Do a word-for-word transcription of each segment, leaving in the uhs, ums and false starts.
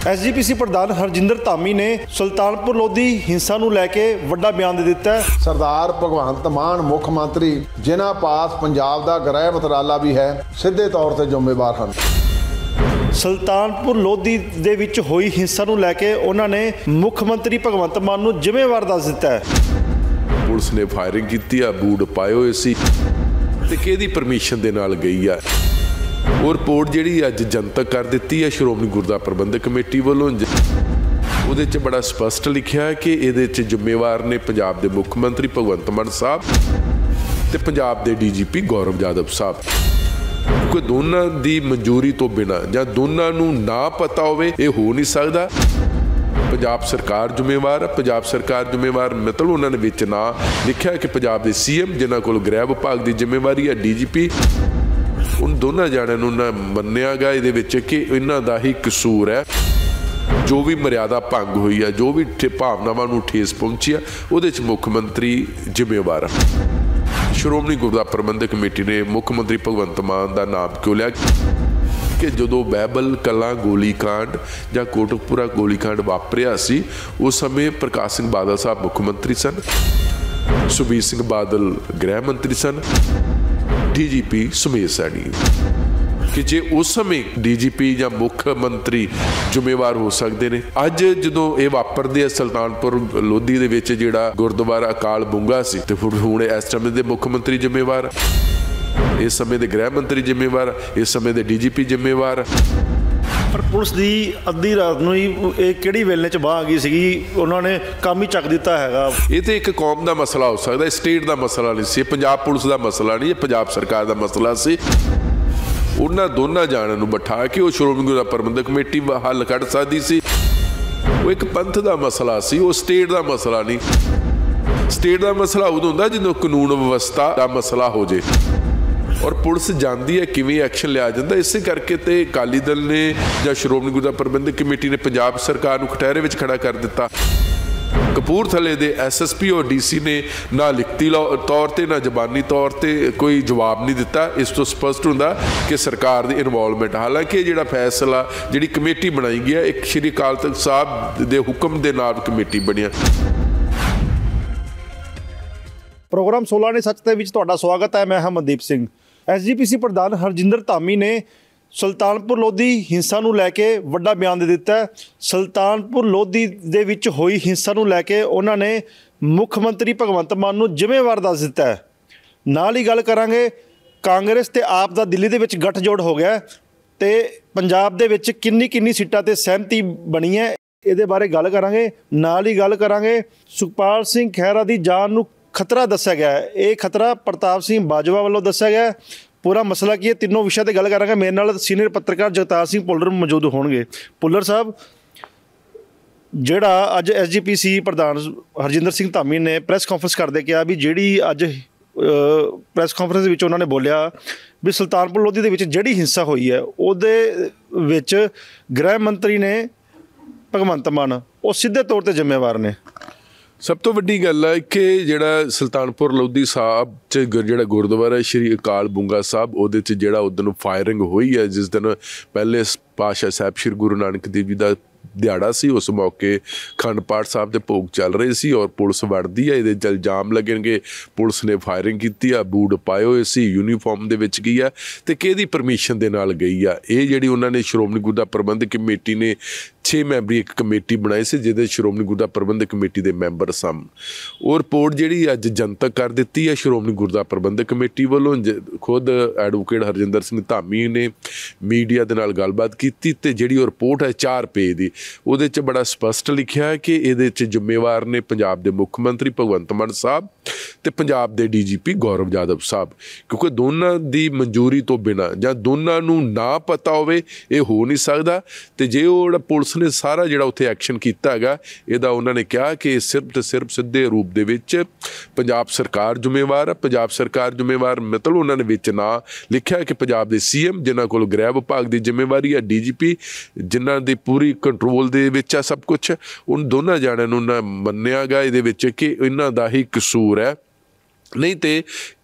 S G P C प्रधान हरजिंदर धामी ने सुल्तानपुर लोधी हिंसा नूं लैके वड्डा बयान दे दिता है। सरदार भगवंत मान मुख मंत्री जिन्हां पास पंजाब दा गृह मंत्राला भी है सीधे तौर ते जिम्मेवार हैं। सुल्तानपुर लोधी दे विच होई हिंसा नूं लैके उन्हां ने मुख मंत्री भगवंत मान नूं जिम्मेवार दस दिता है। पुलिस ने फायरिंग की है, बूट पाए हुए सी ते किहदी परमिशन दे नाल गई है। और रिपोर्ट जिहड़ी अज जनतक कर दी है श्रोमणी गुरुद्वारा प्रबंधक कमेटी वालों, ਉਹਦੇ 'ਚ बड़ा स्पष्ट लिखा है कि ਇਹਦੇ 'ਚ ਜ਼ਿੰਮੇਵਾਰ ने पंजाब के मुख मंत्री भगवंत मान साहब ते पंजाब के D G P Gaurav Yadav साहब। क्योंकि दोनों की मंजूरी तो बिना ਜਾਂ ਦੋਨਾਂ ਨੂੰ ना पता होवे ये हो नहीं सकता। पंजाब सरकार ਜ਼ਿੰਮੇਵਾਰ है, पंजाब सरकार ਜ਼ਿੰਮੇਵਾਰ मतलब उन्होंने विच ना लिखा कि पंजाब के सी एम जिन्हां कोल गृह विभाग की ਜ਼ਿੰਮੇਵਾਰੀ है डी जी पी उन दोनों जाणिਆਂ ਨੂੰ ना ਮੰਨਿਆ ਗਿਆ ਇਹਦੇ ਵਿੱਚ कि इन्हां ਦਾ ही कसूर है। जो भी मर्यादा भंग हुई है, जो भी भावनावां नूं ठेस पहुंची है, ਉਹਦੇ 'ਚ मुख मंत्री ਜ਼ਿੰਮੇਵਾਰ है। श्रोमणी गुरुद्वारा प्रबंधक कमेटी ने मुख मंत्री भगवंत मान का नाम क्यों लिया कि जो बहबल कलां गोलीकांड या कोटकपुरा गोलीकांड वापरिया सी उस समय प्रकाश सिंह बादल साहब मुख मंत्री सन, सुखबीर सिंह बादल गृह मंत्री सन, D G P Sumesh Saini कि जे उस समय डी जी पी या मुख मंत्री ਜ਼ਿੰਮੇਵਾਰ हो सकते हैं। अज जो ये वापरते सुल्तानपुर लोधी दे विच जिहड़ा गुरुद्वारा अकाल बुंगा सी ते हुण इस समय के मुख मंत्री ਜ਼ਿੰਮੇਵਾਰ, इस समय के गृह मंत्री ਜ਼ਿੰਮੇਵਾਰ, इस समय के डी जी पी ਜ਼ਿੰਮੇਵਾਰ। पर पुलिस की अद्धी रात नूं ही किहड़ी वेले च बाह आ गई सीगी, उन्होंने काम ही चक दिता हैगा। ये तो एक कौम का मसला हो सकता, स्टेट का मसला नहीं सी, पंजाब पुलिस का मसला नहीं, पंजाब सरकार का मसला सी। उन्हां दोनों जाणिਆਂ ਨੂੰ बिठा के वो श्रोमणी गुरुद्वारा प्रबंधक कमेटी हल कढ़ सकती सी। वो एक पंथ का मसला सी, वो स्टेट का मसला नहीं। स्टेट का मसला उदों हुंदा जदों कानून व्यवस्था का मसला हो जाए और पुलिस जाती है किवें एक्शन लिया जाता। इस करके तो अकाली दल ने या श्रोमणी गुरुद्वारा प्रबंधक कमेटी ने पंजाब सरकार को कटहरे में खड़ा कर दिता। कपूरथले के एस एस पी और डी सी ने ना लिखती तौर पर ना जबानी तौर पर कोई जवाब नहीं दिता। इस तो स्पष्ट होंदा कि सरकार की इनवॉल्वमेंट, हालांकि जिहड़ा फैसला जिहड़ी कमेटी बनाई गई है एक श्री अकाल तख्त साहब के हुक्म के नाल कमेटी बनी। प्रोग्राम सोलह ने सच दे विच तुहाडा स्वागत है। मैं हाँ Mandeep Singh. S G P C प्रधान हरजिंदर धामी ने सुल्तानपुर लोधी हिंसा नूं लैके वड्डा बयान दे दिता है। सुल्तानपुर लोधी दे विच होई हिंसा नूं लैके उन्हां ने मुख मंत्री भगवंत मान नूं ਜ਼ਿੰਮੇਵਾਰ दस दिता है। नाल ही गल करांगे कांग्रेस ते आप दा दिल्ली दे विच गठजोड़ हो गया ते पंजाब दे विच किन्नी किन्नी सीटां ते सहमति बनी है, इहदे बारे गल करांगे। नाल ही गल करांगे सुखपाल सिंह खैहरा दी जान नूं खतरा दस्या गया है, ये खतरा प्रताप सिंह बाजवा वालों दस्या गया है। पूरा मसला की है, तीनों विषय पर गल करांगे। मेरे नाल सीनियर पत्रकार जगतार सिंह पुलर मौजूद होणगे। पुलर साहब, जिहड़ा अज एस जी पी सी प्रधान हरजिंदर सिंह धामी ने प्रैस कॉन्फ्रेंस करदे कहा भी जिहड़ी अज प्रैस कॉन्फ्रेंस विच उन्होंने बोलिया भी सुल्तानपुर लोधी दे विच जिहड़ी हिंसा हुई है उहदे विच गृह मंत्री ने भगवंत मान वो सीधे तौर पर ਜ਼ਿੰਮੇਵਾਰ ने। सब तो वड्डी गल है कि जिहड़ा सुल्तानपुर लोधी साहब च जिहड़ा गुरुद्वारा श्री अकाल बुंगा साहब उहदे च जिहड़ा उदन फायरिंग हुई है, जिस दिन पहले पातशाह साहब श्री गुरु नानक देव जी का दिहाड़ा सी, उस मौके अखंड पाठ साहब के भोग चल रहे सी और पुलिस वड़दी है। ये इल्जाम लगेंगे पुलिस ने फायरिंग की है, बूट पाए हुए सी, यूनीफॉर्म दे विच गई है ते किहदी परमिशन दे नाल गई है। ये जिहड़ी उन्होंने श्रोमणी गुरुद्वारा प्रबंधक कमेटी ने छे मैंबरी एक कमेटी बनाई सी जिहदे श्रोमणी गुरुद्वारा प्रबंधक कमेटी के मैंबर सन। और रिपोर्ट जिहड़ी अज जनतक कर दी है श्रोमणी गुरुद्वारा प्रबंधक कमेटी वालों, खुद एडवोकेट हरजिंदर सिंह धामी ने मीडिया दे नाल गलबात कीती ते जिहड़ी वो रिपोर्ट है चार पेज की, ਉਹਦੇ 'ਚ बड़ा स्पष्ट लिखा है कि ਇਹਦੇ 'ਚ ਜ਼ਿੰਮੇਵਾਰ ने पंजाब के मुख मंत्री भगवंत मान साहब ਤੇ पंजाब के D G P Gaurav Yadav साहब। क्योंकि दोनों की मंजूरी तो बिना ਜਾਂ दोनों ਨੂੰ ना पता होवे ये हो नहीं सकता। तो जे वो पुलिस ने सारा ਜਿਹੜਾ ਉੱਥੇ एक्शन ਕੀਤਾ ਹੈਗਾ ਇਹਦਾ ਉਹਨਾਂ ਨੇ ਕਿਹਾ कि सिर्फ तो सिर्फ ਸਿੱਧੇ रूप ਦੇ ਵਿੱਚ पंजाब सरकार ਜ਼ਿੰਮੇਵਾਰ है। पंजाब सरकार ਜ਼ਿੰਮੇਵਾਰ मतलब उन्होंने विच ना लिखा कि पंजाब के सी एम जिन्हां कोल गृह विभाग की ਜ਼ਿੰਮੇਵਾਰੀ है, डी जी पी जिन्हां ਦੀ पूरी कंट्रोल ਦੇ ਵਿੱਚ ਆ सब कुछ, उन दोनों ਜਾਣਿਆਂ ਨੂੰ ਨਾ ਮੰਨਿਆ ਗਿਆ ਇਹਦੇ ਵਿੱਚ कि इन्हां ਦਾ ही कसूर है। नहीं तो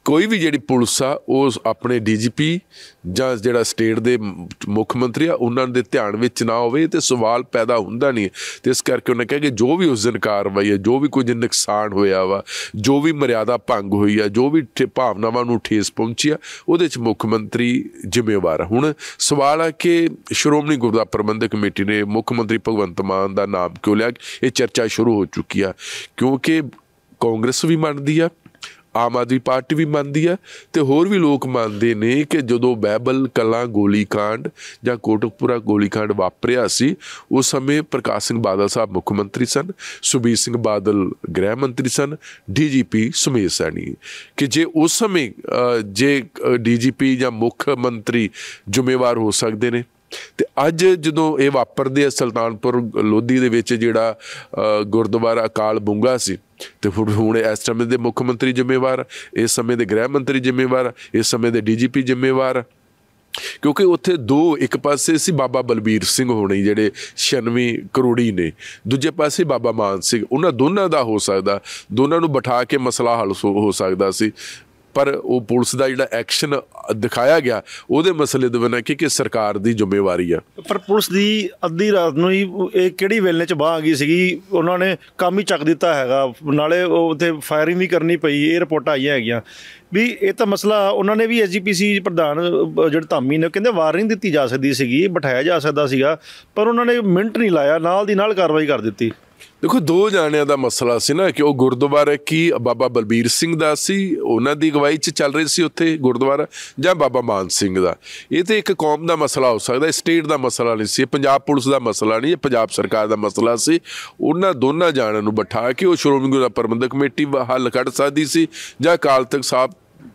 ਕੋਈ ਵੀ ਜਿਹੜੀ ਪੁਲਿਸ ਆ ਉਹ ਆਪਣੇ ਡੀ ਜੀ ਪੀ ਜਾਂ ਜਿਹੜਾ ਸਟੇਟ ਦੇ ਮੁੱਖ ਮੰਤਰੀ ਆ ਉਹਨਾਂ ਦੇ ਧਿਆਨ ਵਿੱਚ ਨਾ ਹੋਵੇ ਤੇ ਸਵਾਲ ਪੈਦਾ ਹੁੰਦਾ ਨਹੀਂ। ਤੇ ਇਸ ਕਰਕੇ ਉਹਨੇ ਕਿਹਾ ਕਿ ਜੋ ਵੀ ਉਸ ਦਿਨ ਕਾਰਵਾਈ ਹੈ, ਜੋ ਵੀ ਕੁਝ ਨੁਕਸਾਨ ਹੋਇਆ ਵਾ, ਜੋ ਵੀ ਮਰਿਆਦਾ ਭੰਗ ਹੋਈ ਆ, ਜੋ ਵੀ ਭਾਵਨਾਵਾਂ ਨੂੰ ਠੇਸ ਪਹੁੰਚੀ ਆ, ਉਹਦੇ 'ਚ ਮੁੱਖ ਮੰਤਰੀ ਜ਼ਿੰਮੇਵਾਰ ਆ। ਹੁਣ ਸਵਾਲ ਆ ਕਿ ਸ਼੍ਰੋਮਣੀ ਗੁਰਦੁਆਰਾ ਪ੍ਰਬੰਧਕ ਕਮੇਟੀ ਨੇ ਮੁੱਖ ਮੰਤਰੀ ਭਗਵੰਤ ਮਾਨ ਦਾ ਨਾਮ ਕਿਉਂ ਲਿਆ? ਇਹ ਚਰਚਾ ਸ਼ੁਰੂ ਹੋ ਚੁੱਕੀ ਆ ਕਿਉਂਕਿ ਕਾਂਗਰਸ ਵੀ ਮੰਨਦੀ ਆ, ਆਮ ਆਦਮੀ ਪਾਰਟੀ ਵੀ ਮੰਨਦੀ ਆ ਤੇ ਹੋਰ ਵੀ ਲੋਕ ਮੰਨਦੇ ਨੇ ਕਿ ਜਦੋਂ ਬਹਿਬਲ ਕਲਾਂ ਗੋਲੀकांड ਜਾਂ ਕੋਟਕਪੂਰਾ ਗੋਲੀकांड ਵਾਪਰਿਆ ਸੀ ਉਸ ਸਮੇਂ ਪ੍ਰਕਾਸ਼ ਸਿੰਘ ਬਾਦਲ ਸਾਹਿਬ ਮੁੱਖ ਮੰਤਰੀ ਸਨ, ਸੁਖਬੀਰ ਸਿੰਘ ਬਾਦਲ ਗ੍ਰਹਿ ਮੰਤਰੀ ਸਨ, ਡੀ ਜੀ ਪੀ ਸੁਮੇਧ ਸੈਣੀ। ਕਿ ਜੇ ਉਸ ਸਮੇਂ ਜੇ ਡੀ ਜੀ ਪੀ ਜਾਂ ਮੁੱਖ ਮੰਤਰੀ ਜ਼ਿੰਮੇਵਾਰ ਹੋ ਸਕਦੇ ਨੇ ਤੇ ਅੱਜ ਜਦੋਂ ਇਹ ਵਾਪਰਦੇ ਆ ਸੁਲਤਾਨਪੁਰ ਲੋਧੀ ਦੇ ਵਿੱਚ ਜਿਹੜਾ ਗੁਰਦੁਆਰਾ ਅਕਾਲ ਬੁੰਗਾ ਸੀ ਤੇ ਹੁਣ ਹੁਣ ਇਸ ਸਮੇਂ ਦੇ ਮੁੱਖ ਮੰਤਰੀ ਜ਼ਿੰਮੇਵਾਰ, ਇਸ ਸਮੇਂ ਦੇ ਗ੍ਰਹਿ ਮੰਤਰੀ ਜ਼ਿੰਮੇਵਾਰ, ਇਸ ਸਮੇਂ ਦੇ ਡੀ ਜੀ ਪੀ ਜ਼ਿੰਮੇਵਾਰ। ਕਿਉਂਕਿ ਉੱਥੇ ਦੋ, ਇੱਕ ਪਾਸੇ ਸੀ ਬਾਬਾ ਬਲਬੀਰ ਸਿੰਘ ਹੋਣੀ ਜਿਹੜੇ ਛਿਆਨਵੇਂ ਕਰੋੜੀ ਨੇ, ਦੂਜੇ ਪਾਸੇ ਬਾਬਾ ਮਾਨ ਸਿੰਘ। ਉਹਨਾਂ ਦੋਨਾਂ ਦਾ ਹੋ ਸਕਦਾ, ਦੋਨਾਂ ਨੂੰ ਬਿਠਾ ਕੇ ਮਸਲਾ ਹੱਲ ਹੋ ਸਕਦਾ ਸੀ, ਪਰ ਉਹ ਪੁਲਿਸ ਦਾ ਜਿਹੜਾ ਐਕਸ਼ਨ ਦਿਖਾਇਆ ਗਿਆ ਉਹਦੇ ਮਸਲੇ ਦੇ ਬਿਨਾਂ ਕਿ ਕਿ ਸਰਕਾਰ ਦੀ ਜ਼ਿੰਮੇਵਾਰੀ ਆ। ਪਰ ਪੁਲਿਸ ਦੀ ਅੱਧੀ ਰਾਤ ਨੂੰ ਹੀ ਇਹ ਕਿਹੜੀ ਵੇਲੇ 'ਚ ਬਾਂਹ ਆ ਗਈ ਸੀਗੀ, ਉਹਨਾਂ ਨੇ ਕੰਮ ਹੀ ਚੱਕ ਦਿੱਤਾ ਹੈਗਾ, ਨਾਲੇ ਉਹ ਉੱਥੇ ਫਾਇਰਿੰਗ ਵੀ ਕਰਨੀ ਪਈ। ਇਹ ਰਿਪੋਰਟਾਂ ਆਈਆਂ ਹੈਗੀਆਂ ਵੀ ਇਹ ਤਾਂ ਮਸਲਾ ਉਹਨਾਂ ਨੇ ਵੀ ਐਸ ਜੀ ਪੀ ਸੀ ਪ੍ਰਧਾਨ ਜਿਹੜੇ ਧਾਮੀ ਨੇ ਕਹਿੰਦੇ ਵਾਰਨਿੰਗ ਦਿੱਤੀ ਜਾ ਸਕਦੀ ਸੀਗੀ, ਬਿਠਾਇਆ ਜਾ ਸਕਦਾ ਸੀਗਾ, ਪਰ ਉਹਨਾਂ ਨੇ ਮਿੰਟ ਨਹੀਂ ਲਾਇਆ, ਨਾਲ ਦੀ ਨਾਲ ਕਾਰਵਾਈ ਕਰ ਦਿੱਤੀ। ਦੇਖੋ ਦੋ ਜਾਣਿਆਂ ਦਾ ਮਸਲਾ ਸੀ ਨਾ ਕਿ ਉਹ ਗੁਰਦੁਆਰਾ ਕੀ ਬਾਬਾ ਬਲਬੀਰ ਸਿੰਘ ਦਾ ਸੀ, ਉਹਨਾਂ ਦੀ ਅਗਵਾਈ 'ਚ ਚੱਲ ਰਹੀ ਸੀ ਉੱਥੇ ਗੁਰਦੁਆਰਾ, ਜਾਂ ਬਾਬਾ ਮਾਨ ਸਿੰਘ ਦਾ। ਇਹ ਤਾਂ ਇੱਕ ਕੌਮ ਦਾ ਮਸਲਾ ਹੋ ਸਕਦਾ, ਸਟੇਟ ਦਾ ਮਸਲਾ ਨਹੀਂ ਸੀ, ਪੰਜਾਬ ਪੁਲਿਸ ਦਾ ਮਸਲਾ ਨਹੀਂ, ਇਹ ਪੰਜਾਬ ਸਰਕਾਰ ਦਾ ਮਸਲਾ ਸੀ। ਉਹਨਾਂ ਦੋਨਾਂ ਜਾਣਿਆਂ ਨੂੰ ਬਿਠਾ ਕੇ ਉਹ ਸ਼੍ਰੋਮਣੀ ਗੁਰਦੁਆਰਾ ਪ੍ਰਬੰਧਕ ਕਮੇਟੀ ਹੱਲ ਕੱਢ ਸਕਦੀ ਸੀ ਜਾਂ ਅਕਾਲ ਤਖ਼ਤ ਸਾਹਿਬ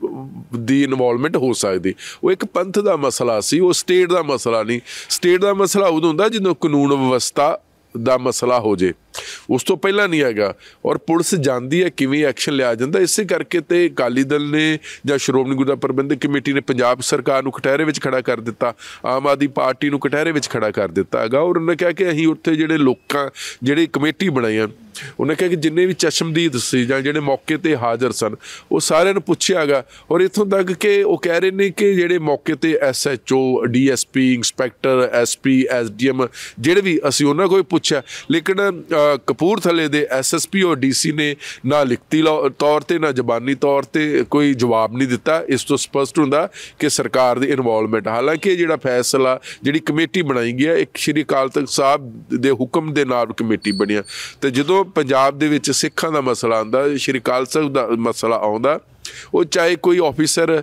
ਦੀ ਇਨਵੋਲਵਮੈਂਟ ਹੋ ਸਕਦੀ। ਉਹ ਇੱਕ ਪੰਥ ਦਾ ਮਸਲਾ ਸੀ, ਉਹ ਸਟੇਟ ਦਾ ਮਸਲਾ ਨਹੀਂ। ਸਟੇਟ ਦਾ ਮਸਲਾ ਉਦੋਂ ਹੁੰਦਾ ਜਦੋਂ ਕਾਨੂੰਨ ਵਿਵਸਥਾ ਦਾ ਮਸਲਾ ਹੋ ਜੇ, ਉਸ ਤੋਂ ਪਹਿਲਾਂ ਨਹੀਂ ਹੈਗਾ। ਔਰ ਪੁਲਿਸ ਜਾਂਦੀ ਹੈ ਕਿਵੇਂ ਐਕਸ਼ਨ ਲਿਆ ਜਾਂਦਾ। ਇਸੇ ਕਰਕੇ ਤੇ ਅਕਾਲੀ ਦਲ ਨੇ ਜਾਂ ਸ਼੍ਰੋਮਣੀ ਗੁਰਦੁਆਰਾ ਪ੍ਰਬੰਧਕ ਕਮੇਟੀ ਨੇ ਪੰਜਾਬ ਸਰਕਾਰ ਨੂੰ ਕਟਹਿਰੇ ਵਿੱਚ ਖੜਾ ਕਰ ਦਿੱਤਾ, ਆਮ ਆਦਮੀ ਪਾਰਟੀ ਨੂੰ ਕਟਹਿਰੇ ਵਿੱਚ ਖੜਾ ਕਰ ਦਿੱਤਾ ਹੈਗਾ। ਔਰ ਉਹਨੇ ਕਿਹਾ ਕਿ ਅਸੀਂ ਉੱਥੇ ਜਿਹੜੇ ਲੋਕਾਂ ਜਿਹੜੀ ਕਮੇਟੀ ਬਣਾਈਆਂ, ਉਹਨੇ ਕਿਹਾ ਕਿ ਜਿੰਨੇ ਵੀ ਚਸ਼ਮਦੀਦ ਸੀ ਜਾਂ ਜਿਹੜੇ ਮੌਕੇ 'ਤੇ ਹਾਜ਼ਰ ਸਨ ਉਹ ਸਾਰਿਆਂ ਨੂੰ ਪੁੱਛਿਆ ਗਾ। ਔਰ ਇੱਥੋਂ ਤੱਕ ਕਿ ਉਹ ਕਹਿ ਰਹੇ ਨੇ ਕਿ ਜਿਹੜੇ ਮੌਕੇ 'ਤੇ S H O, D S P, inspector, S P, S D M ਜਿਹੜੇ ਵੀ ਅਸੀਂ ਉਹਨਾਂ ਕੋਲ ਪੁੱਛਿਆ, ਲੇਕਿਨ ਕਪੂਰਥਲੇ ਦੇ ਐਸ ਐਸ ਪੀ ਔਰ ਡੀ ਸੀ ਨੇ ਨਾ ਲਿਖਤੀ ਤੌਰ 'ਤੇ ਨਾ ਜ਼ਬਾਨੀ ਤੌਰ 'ਤੇ ਕੋਈ ਜਵਾਬ ਨਹੀਂ ਦਿੱਤਾ। ਇਸ ਤੋਂ ਸਪਸ਼ਟ ਹੁੰਦਾ ਕਿ ਸਰਕਾਰ ਦੀ ਇਨਵੋਲਵਮੈਂਟ। ਹਾਲਾਂਕਿ ਜਿਹੜਾ ਫੈਸਲਾ ਜਿਹੜੀ ਕਮੇਟੀ ਬਣਾਈ ਗਈ ਹੈ ਇੱਕ ਸ਼੍ਰੀ ਅਕਾਲ ਤਖ਼ਤ ਸਾਹਿਬ ਦੇ ਹੁਕਮ ਦੇ ਨਾਲ ਕਮੇਟੀ ਬਣਿਆ। ਅਤੇ ਜਦੋਂ ਪੰਜਾਬ ਦੇ ਵਿੱਚ ਸਿੱਖਾਂ ਦਾ ਮਸਲਾ ਆਉਂਦਾ, ਸ਼੍ਰੀ ਅਕਾਲ ਤਖ਼ਤ ਦਾ ਮਸਲਾ ਆਉਂਦਾ, ਉਹ ਚਾਹੇ ਕੋਈ ਆਫਿਸਰ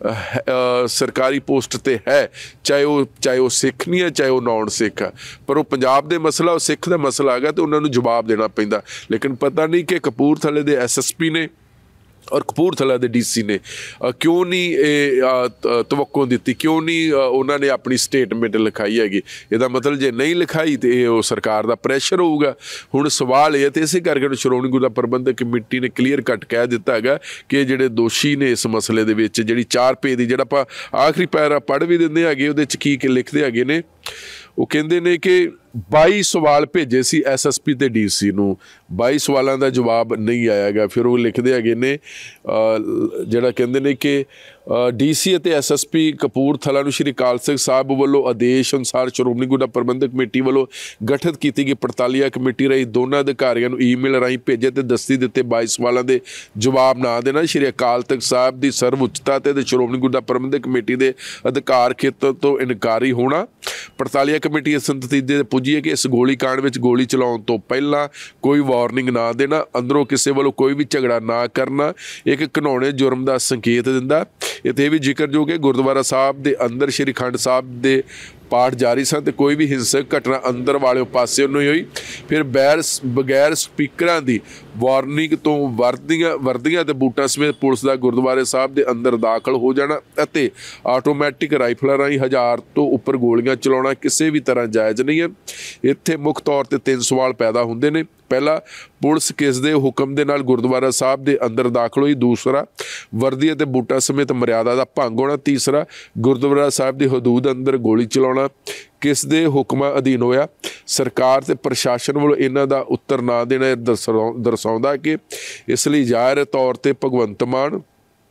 ਸਰਕਾਰੀ ਪੋਸਟ 'ਤੇ ਹੈ, ਚਾਹੇ ਉਹ ਚਾਹੇ ਉਹ ਸਿੱਖ ਨਹੀਂ ਹੈ, ਚਾਹੇ ਉਹ ਨੌਨ ਸਿੱਖ ਹੈ, ਪਰ ਉਹ ਪੰਜਾਬ ਦੇ ਮਸਲਾ, ਉਹ ਸਿੱਖ ਦਾ ਮਸਲਾ ਹੈਗਾ ਅਤੇ ਉਹਨਾਂ ਨੂੰ ਜਵਾਬ ਦੇਣਾ ਪੈਂਦਾ। ਲੇਕਿਨ ਪਤਾ ਨਹੀਂ ਕਿ ਕਪੂਰਥਲੇ ਦੇ ਐਸ ਐਸ ਪੀ ਨੇ ਔਰ ਕਪੂਰਥਲਾ ਦੇ ਡੀ ਸੀ ਨੇ ਕਿਉਂ ਨਹੀਂ ਇਹ ਤਵੱਕੋ ਦਿੱਤੀ, ਕਿਉਂ ਨਹੀਂ ਉਹਨਾਂ ਨੇ ਆਪਣੀ ਸਟੇਟਮੈਂਟ ਲਿਖਾਈ ਹੈਗੀ। ਇਹਦਾ ਮਤਲਬ ਜੇ ਨਹੀਂ ਲਿਖਾਈ ਤਾਂ ਇਹ ਉਹ ਸਰਕਾਰ ਦਾ ਪ੍ਰੈਸ਼ਰ ਹੋਊਗਾ। ਹੁਣ ਸਵਾਲ ਇਹ ਹੈ, ਅਤੇ ਇਸੇ ਕਰਕੇ ਸ਼੍ਰੋਮਣੀ ਗੁਰਦੁਆਰਾ ਪ੍ਰਬੰਧਕ ਕਮੇਟੀ ਨੇ ਕਲੀਅਰ ਕੱਟ ਕਹਿ ਦਿੱਤਾ ਹੈਗਾ ਕਿ ਜਿਹੜੇ ਦੋਸ਼ੀ ਨੇ ਇਸ ਮਸਲੇ ਦੇ ਵਿੱਚ, ਜਿਹੜੀ ਚਾਰ ਪੇਜ ਦੀ ਜਿਹੜਾ ਆਪਾਂ ਆਖਰੀ ਪੈਰਾ ਪੜ੍ਹ ਵੀ ਦਿੰਦੇ ਹੈਗੇ, ਉਹਦੇ 'ਚ ਕੀ ਕੀ ਲਿਖਦੇ ਹੈਗੇ ਨੇ, ਉਹ ਕਹਿੰਦੇ ਨੇ ਕਿ ਬਾਈ ਸਵਾਲ ਭੇਜੇ ਸੀ ਐਸ ਐਸ ਪੀ ਤੇ ਡੀ ਸੀ ਨੂੰ, ਬਾਈ ਸਵਾਲਾਂ ਦਾ ਜਵਾਬ ਨਹੀਂ ਆਇਆ ਗਾ। ਫਿਰ ਉਹ ਲਿਖਦੇ ਹੈਗੇ ਨੇ ਜਿਹੜਾ ਕਹਿੰਦੇ ਨੇ ਕਿ ਡੀ ਸੀ ਅਤੇ ਐਸ ਐਸ ਪੀ ਕਪੂਰਥਲਾ ਨੂੰ ਸ਼੍ਰੀ ਅਕਾਲ ਤਖ਼ਤ ਸਾਹਿਬ ਵੱਲੋਂ ਆਦੇਸ਼ ਅਨੁਸਾਰ ਸ਼੍ਰੋਮਣੀ ਗੁਰਦੁਆਰਾ ਪ੍ਰਬੰਧਕ ਕਮੇਟੀ ਵੱਲੋਂ ਗਠਿਤ ਕੀਤੀ ਗਈ ਪੜਤਾਲੀਆ ਕਮੇਟੀ ਰਾਹੀਂ ਦੋਨਾਂ ਅਧਿਕਾਰੀਆਂ ਨੂੰ ਈਮੇਲ ਰਾਹੀਂ ਭੇਜੇ ਅਤੇ ਦਸਤੀ ਦਿੱਤੇ ਬਾਈ ਸਵਾਲਾਂ ਦੇ ਜਵਾਬ ਨਾ ਦੇਣਾ ਸ਼੍ਰੀ ਅਕਾਲ ਤਖ਼ਤ ਸਾਹਿਬ ਦੀ ਸਰਵਉੱਚਤਾ ਅਤੇ ਸ਼੍ਰੋਮਣੀ ਗੁਰਦੁਆਰਾ ਪ੍ਰਬੰਧਕ ਕਮੇਟੀ ਦੇ ਅਧਿਕਾਰ ਖੇਤਰ ਤੋਂ ਇਨਕਾਰੀ ਹੋਣਾ। ਪੜਤਾਲੀਆ ਕਮੇਟੀ ਇਸ ਨਤੀਜੇ ਤੇ ਪੁੱਜੀ ਹੈ ਕਿ ਇਸ ਗੋਲੀकांड ਵਿੱਚ ਗੋਲੀ ਚਲਾਉਣ ਤੋਂ ਪਹਿਲਾਂ ਕੋਈ ਵਾਰਨਿੰਗ ਨਾ ਦੇਣਾ, ਅੰਦਰੋਂ ਕਿਸੇ ਵੱਲੋਂ ਕੋਈ ਵੀ ਝਗੜਾ ਨਾ ਕਰਨਾ ਇੱਕ ਘਿਨਾਉਣੇ ਜੁਰਮ ਦਾ ਸੰਕੇਤ ਦਿੰਦਾ। ਇੱਥੇ ਵੀ ਜ਼ਿਕਰਯੋਗ ਹੈ ਗੁਰਦੁਆਰਾ ਸਾਹਿਬ ਦੇ ਅੰਦਰ ਸ਼੍ਰੀ ਅਖੰਡ ਸਾਹਿਬ ਦੇ ਪਾਠ ਜਾਰੀ ਸਨ ਅਤੇ ਕੋਈ ਵੀ ਹਿੰਸਕ ਘਟਨਾ ਅੰਦਰ ਵਾਲੇ ਪਾਸੇ ਨਹੀਂ ਹੋਈ। ਫਿਰ ਬੈਰ ਬਗੈਰ ਸਪੀਕਰਾਂ ਦੀ ਵਾਰਨਿੰਗ ਤੋਂ ਵਰਦੀਆਂ ਵਰਦੀਆਂ ਅਤੇ ਬੂਟਾਂ ਸਮੇਤ ਪੁਲਿਸ ਦਾ ਗੁਰਦੁਆਰੇ ਸਾਹਿਬ ਦੇ ਅੰਦਰ ਦਾਖਲ ਹੋ ਜਾਣਾ ਅਤੇ ਆਟੋਮੈਟਿਕ ਰਾਈਫਲਾਂ ਰਾਹੀਂ ਹਜ਼ਾਰ ਤੋਂ ਉੱਪਰ ਗੋਲੀਆਂ ਚਲਾਉਣਾ ਕਿਸੇ ਵੀ ਤਰ੍ਹਾਂ ਜਾਇਜ਼ ਨਹੀਂ ਹੈ। ਇੱਥੇ ਮੁੱਖ ਤੌਰ 'ਤੇ ਤਿੰਨ ਸਵਾਲ ਪੈਦਾ ਹੁੰਦੇ ਨੇ। ਪਹਿਲਾ, ਪੁਲਿਸ ਕਿਸ ਦੇ ਹੁਕਮ ਦੇ ਨਾਲ ਗੁਰਦੁਆਰਾ ਸਾਹਿਬ ਦੇ ਅੰਦਰ ਦਾਖਲ ਹੋਈ। ਦੂਸਰਾ, ਵਰਦੀ ਅਤੇ ਬੂਟਾਂ ਸਮੇਤ ਮਰਿਆਦਾ ਦਾ ਭੰਗ ਹੋਣਾ। ਤੀਸਰਾ, ਗੁਰਦੁਆਰਾ ਸਾਹਿਬ ਦੀ ਹਦੂਦ ਅੰਦਰ ਗੋਲੀ ਚਲਾਉਣਾ ਕਿਸ ਦੇ ਹੁਕਮਾਂ ਅਧੀਨ ਹੋਇਆ। ਸਰਕਾਰ ਤੇ ਪ੍ਰਸ਼ਾਸਨ ਵੱਲੋਂ ਇਹਨਾਂ ਦਾ ਉੱਤਰ ਨਾ ਦੇਣਾ ਦਰਸਾਉਂਦਾ ਕਿ ਇਸ ਲਈ ਜ਼ਾਹਿਰ ਤੌਰ 'ਤੇ ਭਗਵੰਤ ਮਾਨ